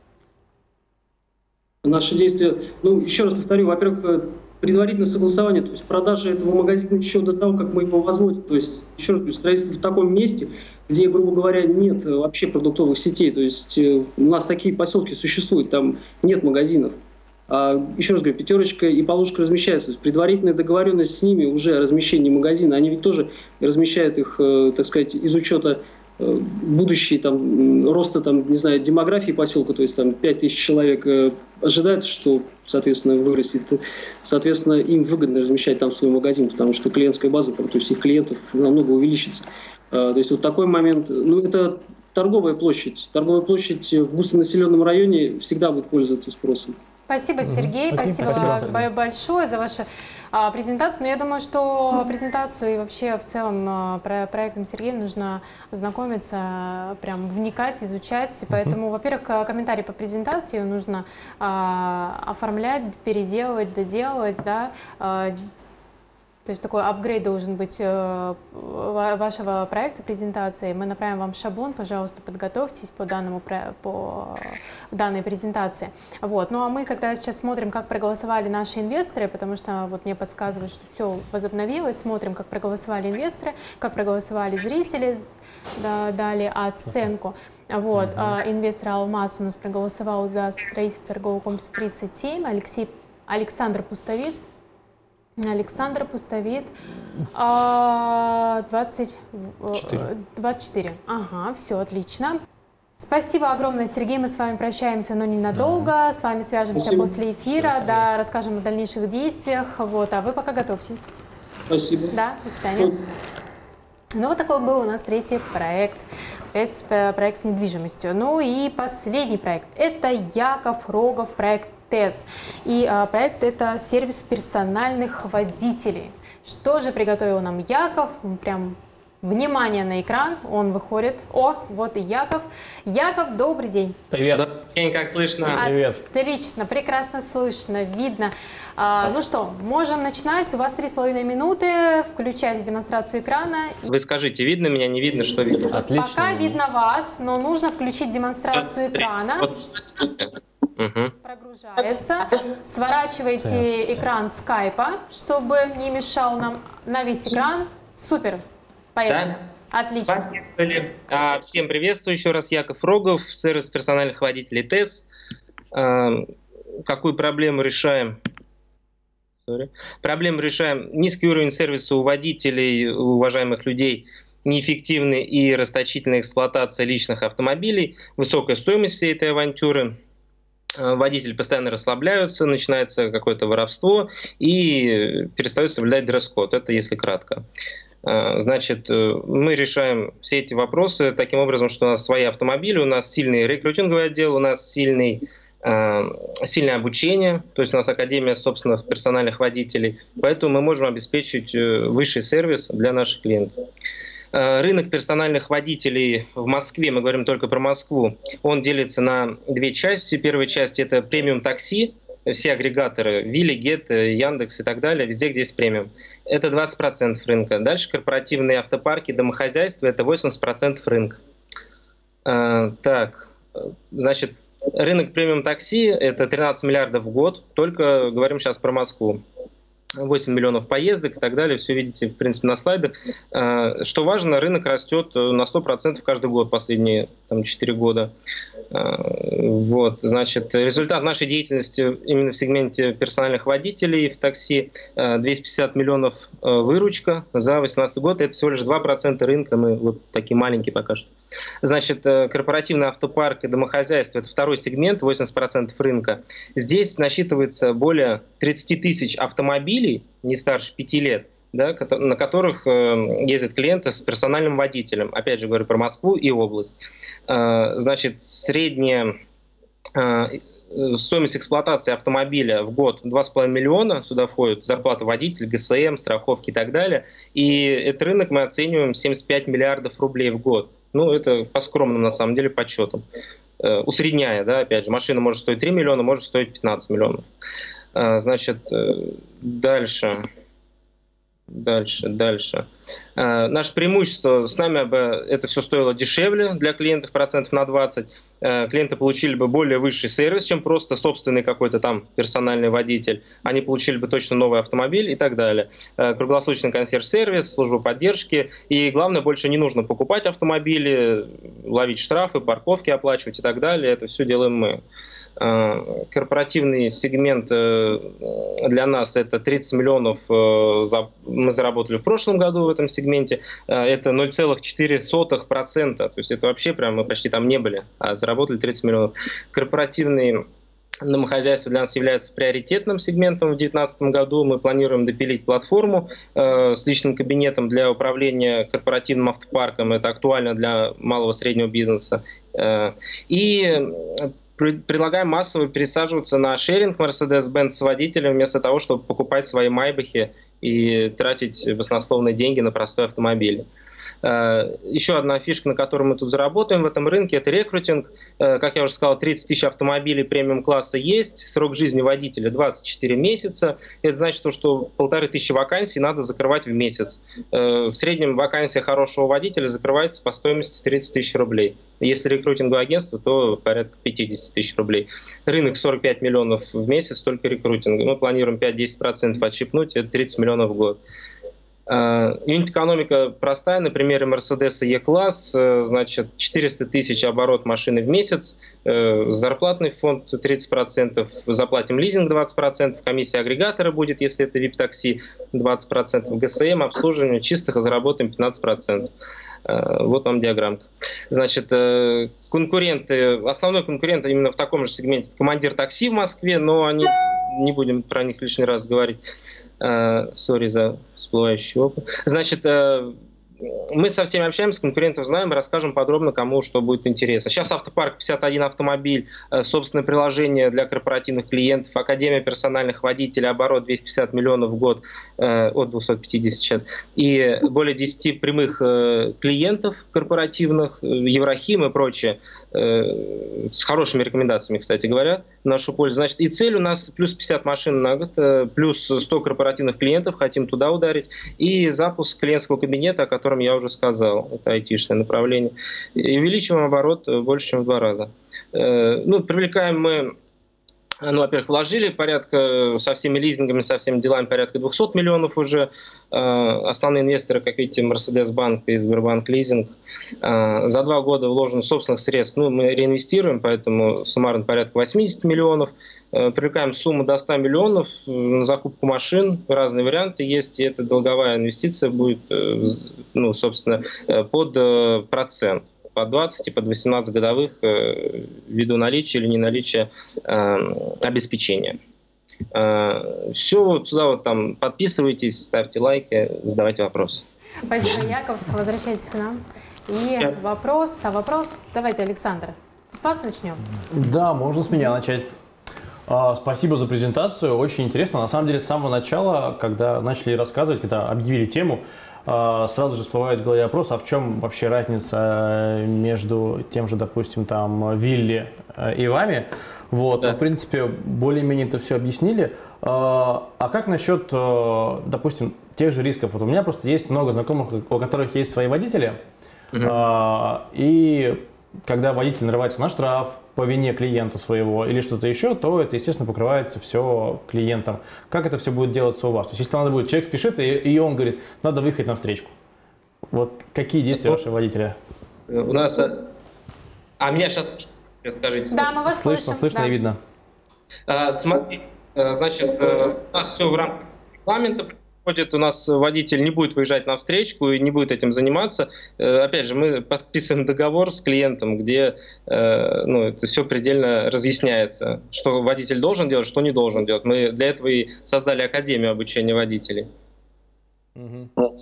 Наши действия, ну, еще раз повторю, во-первых, предварительное согласование, то есть продажа этого магазина еще до того, как мы его возводим. То есть, еще раз говорю, строительство в таком месте, где, грубо говоря, нет вообще продуктовых сетей. То есть у нас такие поселки существуют, там нет магазинов. А, еще раз говорю, пятерочка и полушка размещаются. То есть предварительная договоренность с ними уже о размещении магазина. Они ведь тоже размещают их, так сказать, из учета будущий там, роста там, не знаю, демографии поселка, то есть там пять тысяч человек, ожидается, что, соответственно, вырастет. Соответственно, им выгодно размещать там свой магазин, потому что клиентская база, там, то есть их клиентов намного увеличится. То есть вот такой момент, ну это торговая площадь. Торговая площадь в густонаселенном районе всегда будет пользоваться спросом. Спасибо, Сергей, спасибо, спасибо, спасибо большое за вашу а, презентацию. Но я думаю, что презентацию и вообще в целом а, про проектом Сергея нужно знакомиться, прям вникать, изучать. Поэтому, во-первых, комментарий по презентации нужно а, оформлять, переделывать, доделывать, да. А, То есть такой апгрейд должен быть э, вашего проекта, презентации. Мы направим вам шаблон, пожалуйста, подготовьтесь по, данному, по данной презентации. Вот. Ну а мы когда сейчас смотрим, как проголосовали наши инвесторы, потому что вот мне подсказывают, что все возобновилось, смотрим, как проголосовали инвесторы, как проголосовали зрители, да, дали оценку. Вот. Uh-huh. Инвестор «Алмаз» у нас проголосовал за строительство торгового комплекса тридцать семь, Алексей, Александр Пустовит. Александр Пустовит, двадцать четыре. Ага, все, отлично. Спасибо огромное, Сергей. Мы с вами прощаемся, но ненадолго. Да. С вами свяжемся Спасибо. после эфира, Спасибо. да, расскажем о дальнейших действиях. Вот, а вы пока готовьтесь. Спасибо. Да, до свидания. Ну, вот такой был у нас третий проект. Это проект с недвижимостью. Ну и последний проект. Это Яков Рогов, проект ТЭС. И а, проект это сервис персональных водителей. Что же приготовил нам Яков? Прям внимание на экран, он выходит. О, вот и Яков. Яков, добрый день. Привет. Добрый день, как слышно? Привет. Отлично, прекрасно слышно, видно. А, ну что, можем начинать. У вас три с половиной минуты. Включайте демонстрацию экрана. Вы скажите, видно меня, не видно, что видно? Отлично. Пока видно вас, но нужно включить демонстрацию экрана. Угу. Прогружается. Сворачивайте yes. экран скайпа, чтобы не мешал нам на весь экран. Супер. Поехали. Да? Отлично. Поехали. А, всем приветствую. Еще раз Яков Рогов, сервис персональных водителей ТЭС. А, какую проблему решаем? Sorry. Проблему решаем. Низкий уровень сервиса у водителей, у уважаемых людей, неэффективная и расточительная эксплуатация личных автомобилей, высокая стоимость всей этой авантюры. Водители постоянно расслабляются, начинается какое-то воровство и перестают соблюдать дресс-код. Это если кратко. Значит, мы решаем все эти вопросы таким образом, что у нас свои автомобили, у нас сильный рекрутинговый отдел, у нас сильный, сильное обучение, то есть у нас академия собственных персональных водителей, поэтому мы можем обеспечить высший сервис для наших клиентов. Рынок персональных водителей в Москве, мы говорим только про Москву, он делится на две части. Первая часть — это премиум такси, все агрегаторы, Вилли, Гет, Яндекс и так далее, везде, где есть премиум. Это двадцать процентов рынка. Дальше корпоративные автопарки, домохозяйства — это восемьдесят процентов рынка. А, так, значит, рынок премиум такси — это тринадцать миллиардов в год, только говорим сейчас про Москву. восемь миллионов поездок и так далее, все видите, в принципе, на слайдах. Что важно, рынок растет на сто процентов каждый год, последние там, четыре года. Вот, значит, результат нашей деятельности именно в сегменте персональных водителей в такси — двести пятьдесят миллионов выручка за две тысячи восемнадцатый год, это всего лишь два процента рынка, мы вот такие маленькие пока что. Значит, корпоративный автопарк и домохозяйство — это второй сегмент, восемьдесят процентов рынка. Здесь насчитывается более тридцати тысяч автомобилей, не старше пяти лет, да, на которых ездят клиенты с персональным водителем. Опять же говорю про Москву и область. Значит, средняя стоимость эксплуатации автомобиля в год два с половиной миллиона, сюда входит зарплата водителя, ГСМ, страховки и так далее. И этот рынок мы оцениваем семьдесят пять миллиардов рублей в год. Ну, это по скромным, на самом деле, подсчетам. Э, усредняя, да, опять же, машина может стоить три миллиона, может стоить пятнадцать миллионов. Э, значит, э, дальше, дальше, дальше. Э, наше преимущество, с нами бы это все стоило дешевле для клиентов, процентов на двадцать. Э, клиенты получили бы более высший сервис, чем просто собственный какой-то там персональный водитель. Они получили бы точно новый автомобиль и так далее. Э, круглосуточный консьерж-сервис, служба поддержки. И главное, больше не нужно покупать автомобили, ловить штрафы, парковки оплачивать и так далее. Это все делаем мы. Корпоративный сегмент для нас это тридцать миллионов мы заработали в прошлом году в этом сегменте. Это ноль целых четыре сотых процента. То есть это вообще прям мы почти там не были, а заработали тридцать миллионов. Корпоративный домохозяйство для нас является приоритетным сегментом в две тысячи девятнадцатом году. Мы планируем допилить платформу э, с личным кабинетом для управления корпоративным автопарком. Это актуально для малого и среднего бизнеса. Э, и предлагаем массово пересаживаться на шеринг Mercedes-Benz с водителем вместо того, чтобы покупать свои майбахи и тратить баснословные деньги на простой автомобиль. Еще одна фишка, на которой мы тут заработаем в этом рынке, это рекрутинг. Как я уже сказал, тридцать тысяч автомобилей премиум-класса есть, срок жизни водителя двадцать четыре месяца. Это значит, что полторы тысячи вакансий надо закрывать в месяц. В среднем вакансия хорошего водителя закрывается по стоимости тридцать тысяч рублей. Если рекрутинговое агентство, то порядка пятьдесят тысяч рублей. Рынок сорок пять миллионов в месяц, только рекрутинга. Мы планируем пять-десять процентов отщипнуть, это тридцать миллионов в год. Юнит-экономика простая, на примере Mercedes E-класс, значит, четыреста тысяч оборот машины в месяц, зарплатный фонд тридцать процентов, заплатим лизинг двадцать процентов, комиссия агрегатора будет, если это ви ай пи-такси, двадцать процентов, ГСМ, обслуживание чистых заработаем пятнадцать процентов. Вот вам диаграммка. Значит, конкуренты, основной конкурент именно в таком же сегменте, командир такси в Москве, но они, не будем про них лишний раз говорить. Сори uh, за всплывающий опыт. Значит, uh, мы со всеми общаемся, конкурентов знаем, расскажем подробно, кому что будет интересно. Сейчас автопарк пятьдесят один автомобиль, uh, собственное приложение для корпоративных клиентов, академия персональных водителей, оборот двести пятьдесят миллионов в год, uh, от двухсот пятидесяти сейчас, и более десяти прямых uh, клиентов корпоративных, Еврохим и прочее, с хорошими рекомендациями, кстати говоря, в нашу пользу. Значит, и цель у нас плюс пятьдесят машин на год, плюс сто корпоративных клиентов, хотим туда ударить, и запуск клиентского кабинета, о котором я уже сказал, это айтишное направление. И увеличиваем оборот больше, чем в два раза. Ну, привлекаем мы, ну, во-первых, вложили порядка, со всеми лизингами, со всеми делами порядка двухсот миллионов уже. Основные инвесторы, как видите, Mercedes-Банк и Сбербанк Лизинг. За два года вложено собственных средств, ну, мы реинвестируем, поэтому суммарно порядка восьмидесяти миллионов. Привлекаем сумму до ста миллионов на закупку машин, разные варианты есть, и эта долговая инвестиция будет, ну, собственно, под процент. Под двадцать и под восемнадцать годовых ввиду наличия или не наличия обеспечения. Все, вот сюда вот там подписывайтесь, ставьте лайки, задавайте вопросы. Спасибо, Яков. Возвращайтесь к нам. И вопрос, а вопрос, давайте, Александр, с вас начнем. Да, можно с меня начать. Спасибо за презентацию, очень интересно. На самом деле, с самого начала, когда начали рассказывать, когда объявили тему, сразу же всплывает в голове вопрос, а в чем вообще разница между тем же, допустим, там, Вилли и вами? Вот, да. В принципе, более-менее это все объяснили. А как насчет, допустим, тех же рисков? Вот у меня просто есть много знакомых, у которых есть свои водители, угу. И когда водитель нарывается на штраф по вине клиента своего или что-то еще, то это, естественно, покрывается все клиентом. Как это все будет делаться у вас? То есть, если надо будет, человек спешит, и, и он говорит, надо выехать на встречку. Вот какие действия вашего водителя? У нас... А меня сейчас... Скажите. Да, мы вас слышно, слышим. слышно да. и видно. А, смотри, значит, у нас все в рамках регламента происходит. У нас водитель не будет выезжать на встречку и не будет этим заниматься. Опять же, мы подписываем договор с клиентом, где, ну, это все предельно разъясняется, что водитель должен делать, что не должен делать. Мы для этого и создали Академию обучения водителей. Угу.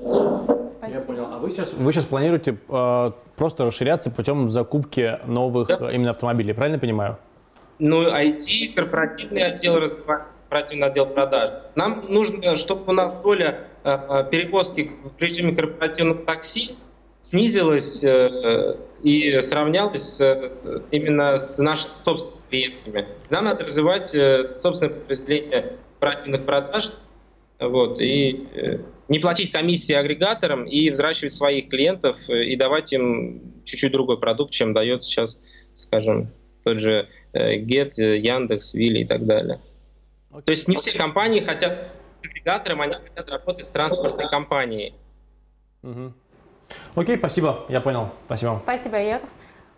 Я понял. А вы сейчас, вы сейчас планируете э, просто расширяться путем закупки новых, да, именно автомобилей, правильно понимаю? Ну, ай ти, корпоративный отдел развивания, корпоративный отдел продаж. Нам нужно, чтобы у нас доля э, перевозки в режиме корпоративного такси снизилась э, и сравнялась э, именно с нашими собственными клиентами. Нам надо развивать э, собственное подразделение корпоративных продаж, вот, и э, не платить комиссии агрегаторам и взращивать своих клиентов и давать им чуть-чуть другой продукт, чем дает сейчас, скажем, тот же Get, Яндекс, Вилли и так далее. Okay. То есть не все компании хотят с агрегатором, они хотят работать с транспортной компанией. Угу. Окей, спасибо, я понял. Спасибо. Спасибо, Яков.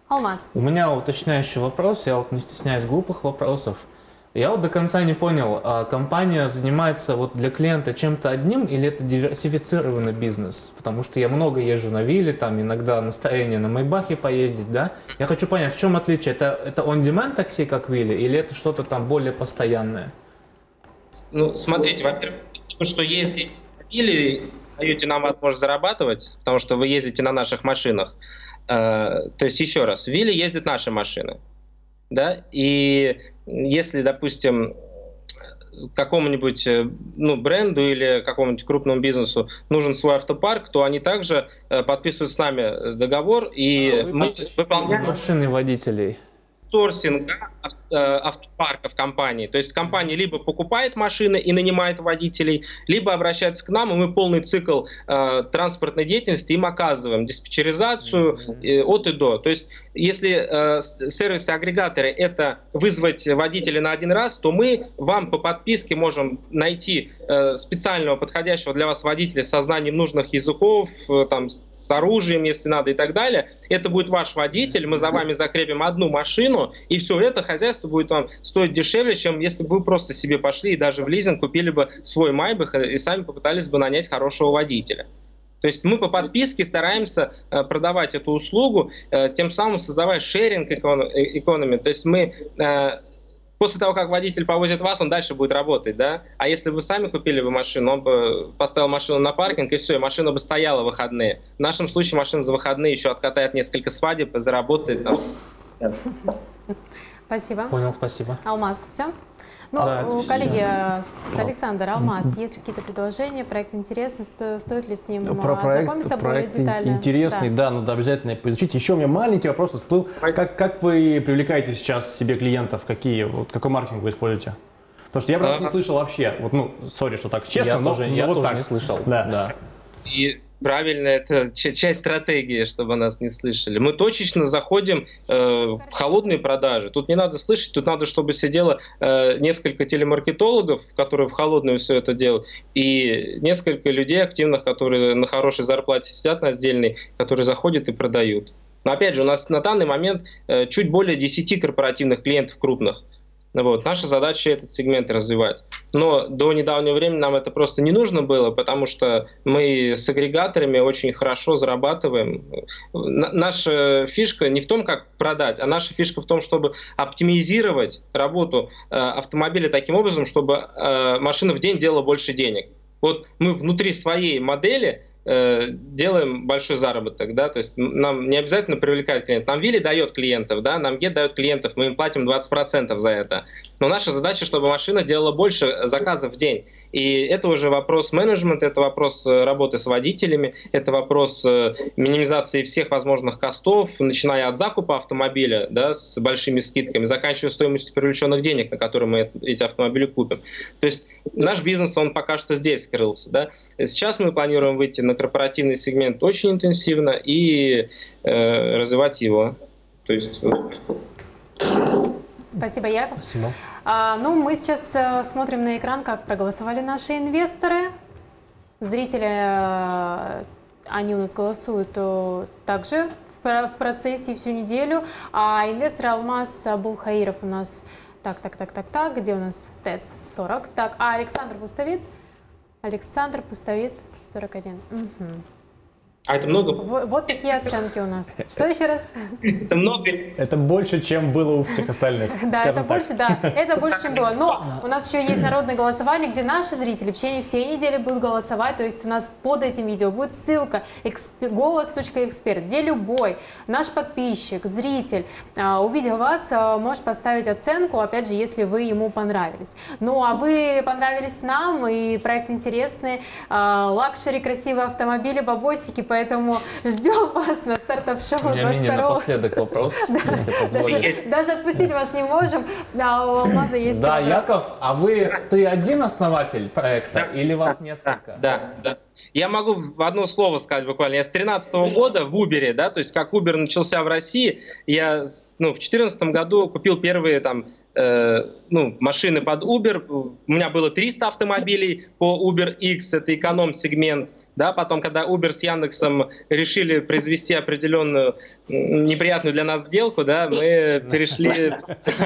Алмаз. У меня уточняющий вопрос, я вот не стесняюсь глупых вопросов. Я вот до конца не понял, а компания занимается вот для клиента чем-то одним или это диверсифицированный бизнес? Потому что я много езжу на Вилле, там иногда настроение на Майбахе поездить, да? Я хочу понять, в чем отличие? Это, это on-demand такси, как Вилле, или это что-то там более постоянное? Ну, смотрите, во-первых, спасибо, что ездите на Вилле, даете нам возможность зарабатывать, потому что вы ездите на наших машинах. То есть, еще раз, в Вилле ездят наши машины. Да? И если, допустим, какому-нибудь ну, бренду или какому-нибудь крупному бизнесу нужен свой автопарк, то они также подписывают с нами договор, и а, мы выполняем машины водителей. Сорсинга автопарков компании. То есть компания либо покупает машины и нанимает водителей, либо обращается к нам, и мы полный цикл э, транспортной деятельности им оказываем, диспетчеризацию э, от и до. То есть если э, сервисы-агрегаторы — это вызвать водителя на один раз, то мы вам по подписке можем найти э, специального подходящего для вас водителя со знанием нужных языков, э, там, с оружием, если надо, и так далее. Это будет ваш водитель, мы за вами закрепим одну машину, и все это хозяйство будет вам стоить дешевле, чем если бы вы просто себе пошли и даже в лизинг купили бы свой Майбах и сами попытались бы нанять хорошего водителя. То есть мы по подписке стараемся э, продавать эту услугу, э, тем самым создавая шеринг экономи. То есть мы э, после того, как водитель повозит вас, он дальше будет работать, да? А если бы вы сами купили бы машину, он бы поставил машину на паркинг, и все, и машина бы стояла в выходные. В нашем случае машина за выходные еще откатает несколько свадеб и заработает. Спасибо. Понял, спасибо. Алмаз, все? Ну, да, коллеги, Александр, Алмаз, есть какие-то предложения, проект интересный, стоит ли с ним Про ознакомиться проект, более детально? интересный, да. да, надо обязательно поизучить. Еще у меня маленький вопрос всплыл. Как, как вы привлекаете сейчас себе клиентов? Какие, вот, какой маркетинг вы используете? Потому что я просто не слышал вообще. Вот, ну, сори, что так честно, я но, тоже, но я вот тоже так. не слышал. Да. Да. И правильно, это часть стратегии, чтобы нас не слышали. Мы точечно заходим э, в холодные продажи. Тут не надо слышать, тут надо, чтобы сидело э, несколько телемаркетологов, которые в холодную все это делают, и несколько людей активных, которые на хорошей зарплате сидят на отдельной, которые заходят и продают. Но опять же, у нас на данный момент э, чуть более десяти корпоративных клиентов крупных. Вот. Наша задача этот сегмент развивать. Но до недавнего времени нам это просто не нужно было, потому что мы с агрегаторами очень хорошо зарабатываем. Наша фишка не в том, как продать, а наша фишка в том, чтобы оптимизировать работу автомобиля таким образом, чтобы машина в день делала больше денег. Вот мы внутри своей модели делаем большой заработок, да, то есть нам не обязательно привлекать клиентов. Нам Вилли дает клиентов, да, нам Get дает клиентов, мы им платим двадцать процентов за это. Но наша задача, чтобы машина делала больше заказов в день. И это уже вопрос менеджмента, это вопрос работы с водителями, это вопрос минимизации всех возможных костов, начиная от закупа автомобиля, да, с большими скидками, заканчивая стоимостью привлеченных денег, на которые мы эти автомобили купим. То есть наш бизнес, он пока что здесь скрылся. Да. Сейчас мы планируем выйти на корпоративный сегмент очень интенсивно и э, развивать его. То есть... Спасибо, Яков. Спасибо. А, ну, мы сейчас а, смотрим на экран, как проголосовали наши инвесторы. Зрители, а, они у нас голосуют а, также в, в процессе всю неделю. А инвестор Алмаз Абулхаиров у нас... Так, так, так, так, так, где у нас ТЭС сорок? Так, а Александр Пустовит? Александр Пустовит сорок один. Угу. А это много? Вот, вот такие оценки у нас. Что еще раз? Это много. Это больше, чем было у всех остальных. Да, это больше, да, это больше, чем было. Но у нас еще есть народное голосование, где наши зрители в течение всей недели будут голосовать. То есть у нас под этим видео будет ссылка голос точка эксперт, где любой наш подписчик, зритель, увидев вас, может поставить оценку, опять же, если вы ему понравились. Ну, а вы понравились нам, и проект интересный, лакшери, красивые автомобили, бабосики, поэтому ждем вас на стартап-шоу. У меня мини напоследок вопрос, если позволите. Даже отпустить вас не можем, да, у Алмаза есть Да, вопрос. Яков, а вы, ты один основатель проекта или вас несколько? Да, да. Я могу в одно слово сказать буквально. Я с двенадцатого года в Uber, да, то есть как Uber начался в России, я ну, в две тысячи четырнадцатом году купил первые там э, ну, машины под Uber. У меня было триста автомобилей по Uber X, это эконом-сегмент. Да, потом, когда Uber с Яндексом решили произвести определенную неприятную для нас сделку, да, мы перешли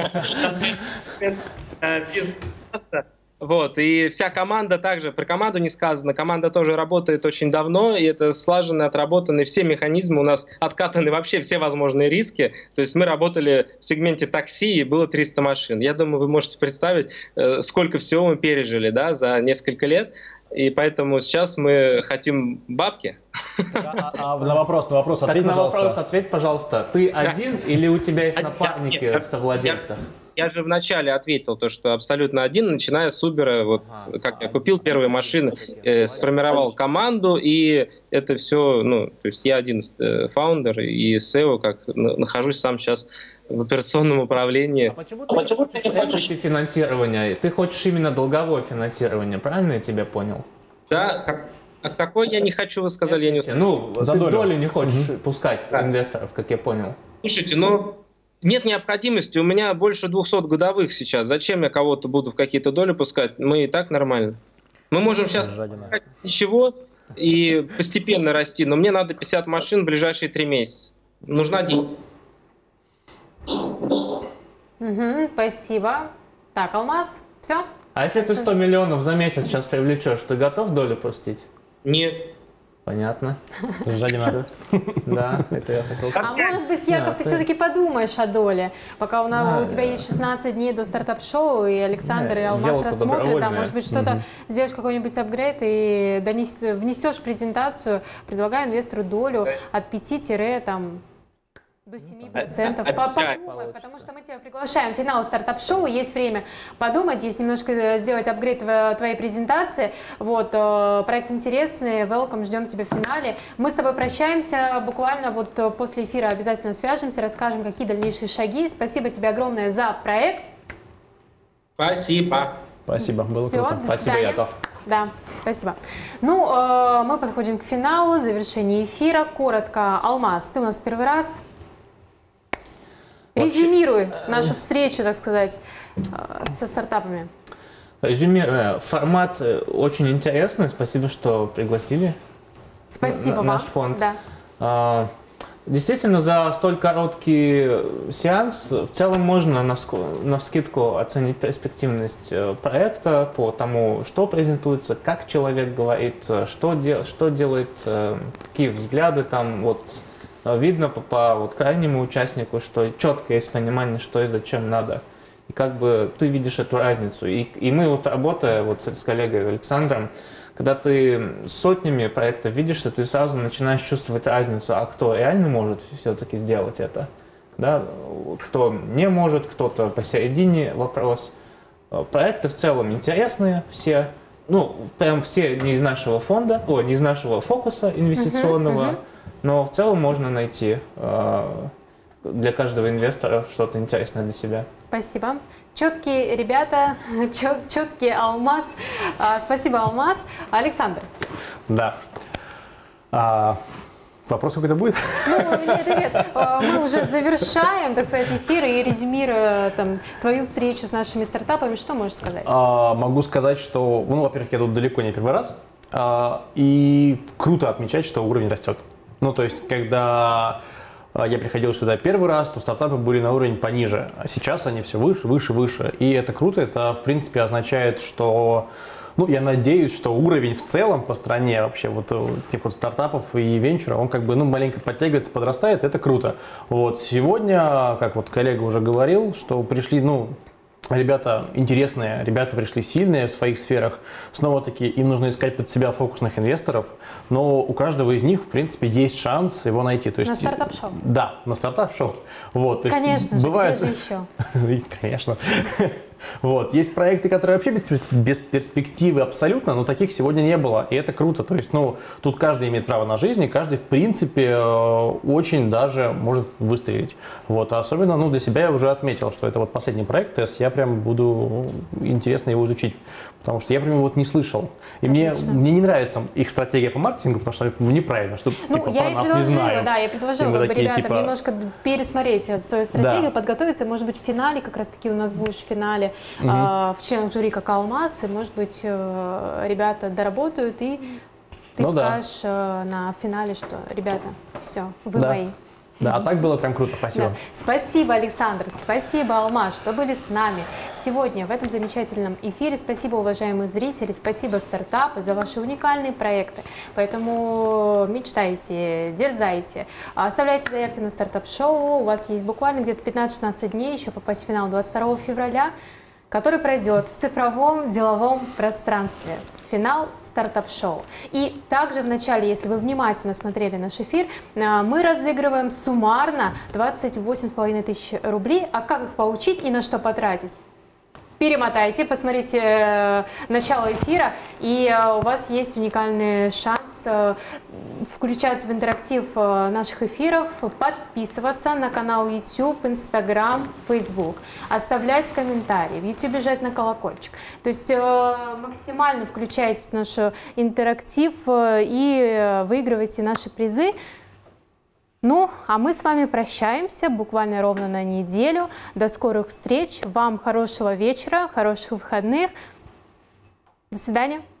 вот, и вся команда также, про команду не сказано, команда тоже работает очень давно, и это слаженно отработаны все механизмы, у нас откатаны вообще все возможные риски, то есть мы работали в сегменте такси, и было триста машин. Я думаю, вы можете представить, сколько всего мы пережили, да, за несколько лет. И поэтому сейчас мы хотим бабки. А, а на вопрос, на вопрос ответь, так, пожалуйста. на вопрос ответь, пожалуйста. Ты один или у тебя есть напарники я, в совладельцах? Я, я же вначале ответил, то, что абсолютно один, начиная с Uber. Вот, ага, как а, я купил первые машины, э, сформировал команду, и это все, ну, то есть я один фаундер и эс и о, как нахожусь сам сейчас в операционном управлении. А почему ты, а почему ты не хочешь финансирования? Ты хочешь именно долговое финансирование, правильно я тебя понял? Да, как, а какой я не хочу, вы сказали, я не услышал. Ну, за ты долю. долю не хочешь mm-hmm. пускать да. инвесторов, как я понял. Слушайте, ну, нет необходимости, у меня больше двухсот годовых сейчас. Зачем я кого-то буду в какие-то доли пускать? Мы и так нормально. Мы можем сейчас ничего и постепенно расти, но мне надо пятьдесят машин в ближайшие три месяца. Нужна деньги. Угу, спасибо. Так, Алмаз, все? А если ты сто миллионов за месяц сейчас привлечешь, ты готов долю пустить? Нет. Понятно. Жадина. Да, это я хотел сказать. А может быть, Яков, ты все-таки подумаешь о доле, пока у тебя есть шестнадцать дней до стартап-шоу, и Александр и Алмаз рассмотрят, да, может быть, что-то сделаешь, какой-нибудь апгрейд, и внесешь в презентацию, предлагаю инвестору долю от пяти там до семи процентов. Подумай, потому что мы тебя приглашаем в финал стартап-шоу, есть время подумать, есть немножко сделать апгрейд в твоей презентации. Вот, проект интересный, welcome, ждем тебя в финале. Мы с тобой прощаемся, буквально вот после эфира обязательно свяжемся, расскажем, какие дальнейшие шаги. Спасибо тебе огромное за проект. Спасибо. Спасибо, было Все, круто. Спасибо, Яков. Да, спасибо. Ну, э, мы подходим к финалу, завершению эфира. Коротко, Алмаз, ты у нас первый раз. Резюмируй нашу встречу, так сказать, со стартапами. Резюмируя, формат очень интересный. Спасибо, что пригласили. Спасибо на, вам. Наш фонд. Да. Действительно, за столь короткий сеанс в целом можно навскидку оценить перспективность проекта по тому, что презентуется, как человек говорит, что, дел, что делает, какие взгляды там вот. Видно по, по вот крайнему участнику, что четко есть понимание, что и зачем надо. И как бы ты видишь эту разницу. И, и мы вот работая вот с, с коллегой Александром, когда ты с сотнями проектов видишься, ты сразу начинаешь чувствовать разницу, а кто реально может все-таки сделать это. Да? Кто не может, кто-то посередине вопрос. Проекты в целом интересные все. Ну, прям все не из нашего фонда, о, не из нашего фокуса инвестиционного. Uh-huh, uh-huh. Но в целом можно найти э, для каждого инвестора что-то интересное для себя. Спасибо. Четкие ребята, чет, четкий Алмаз. А, спасибо, Алмаз. Александр. Да. А, вопрос какой-то будет? Ну, нет, нет. Мы уже завершаем, так сказать, эфир и резюмируя там, твою встречу с нашими стартапами. Что можешь сказать? А, могу сказать, что, ну, во-первых, я тут далеко не первый раз. А, и круто отмечать, что уровень растет. Ну, то есть, когда я приходил сюда первый раз, то стартапы были на уровень пониже, а сейчас они все выше, выше, выше. И это круто, это, в принципе, означает, что, ну, я надеюсь, что уровень в целом по стране вообще вот этих вот стартапов и венчура, он как бы, ну, маленько подтягивается, подрастает, это круто. Вот сегодня, как вот коллега уже говорил, что пришли, ну, ребята интересные, ребята пришли сильные в своих сферах. Снова-таки им нужно искать под себя фокусных инвесторов, но у каждого из них, в принципе, есть шанс его найти. То есть, на стартап-шоу? Да, на стартап-шоу. Вот, то конечно есть, же, бывает... где же еще? Конечно. Вот. Есть проекты, которые вообще без, без перспективы абсолютно, но таких сегодня не было, и это круто. То есть, ну, тут каждый имеет право на жизнь, и каждый, в принципе, очень даже может выстрелить. Вот. А особенно, ну, для себя я уже отметил, что это вот последний проект ТЭС, я прям буду интересно его изучить, потому что я прям его вот не слышал. И мне, мне не нравится их стратегия по маркетингу, потому что ну, неправильно, что ну, типа, про нас не знают. Да, я предложила как бы, такие, ребятам типа... немножко пересмотреть свою стратегию, да. подготовиться, может быть, в финале, как раз-таки у нас будешь в финале, угу. э, в членах жюри как Алмаз, и, может быть, э, ребята доработают и ты ну, скажешь да. на финале, что, ребята, все, вы да. мои. Да, а так было прям круто, спасибо. Да. Спасибо, Александр, спасибо, Алмаз, что были с нами сегодня в этом замечательном эфире. Спасибо, уважаемые зрители, спасибо, стартапы, за ваши уникальные проекты. Поэтому мечтайте, дерзайте, оставляйте заявки на стартап-шоу. У вас есть буквально где-то пятнадцать-шестнадцать дней еще попасть в финал двадцать второго февраля, который пройдет в цифровом деловом пространстве. Финал стартап-шоу. И также в начале, если вы внимательно смотрели наш эфир, мы разыгрываем суммарно двадцать восемь с половиной тысяч рублей. А как их получить и на что потратить? Перемотайте, посмотрите э, начало эфира, и э, у вас есть уникальный шанс э, включаться в интерактив э, наших эфиров, подписываться на канал YouTube, Instagram, Facebook, оставлять комментарии, в YouTube жать на колокольчик. То есть э, максимально включайтесь в наш интерактив э, и э, выигрывайте наши призы. Ну, а мы с вами прощаемся буквально ровно на неделю. До скорых встреч. Вам хорошего вечера, хороших выходных. До свидания.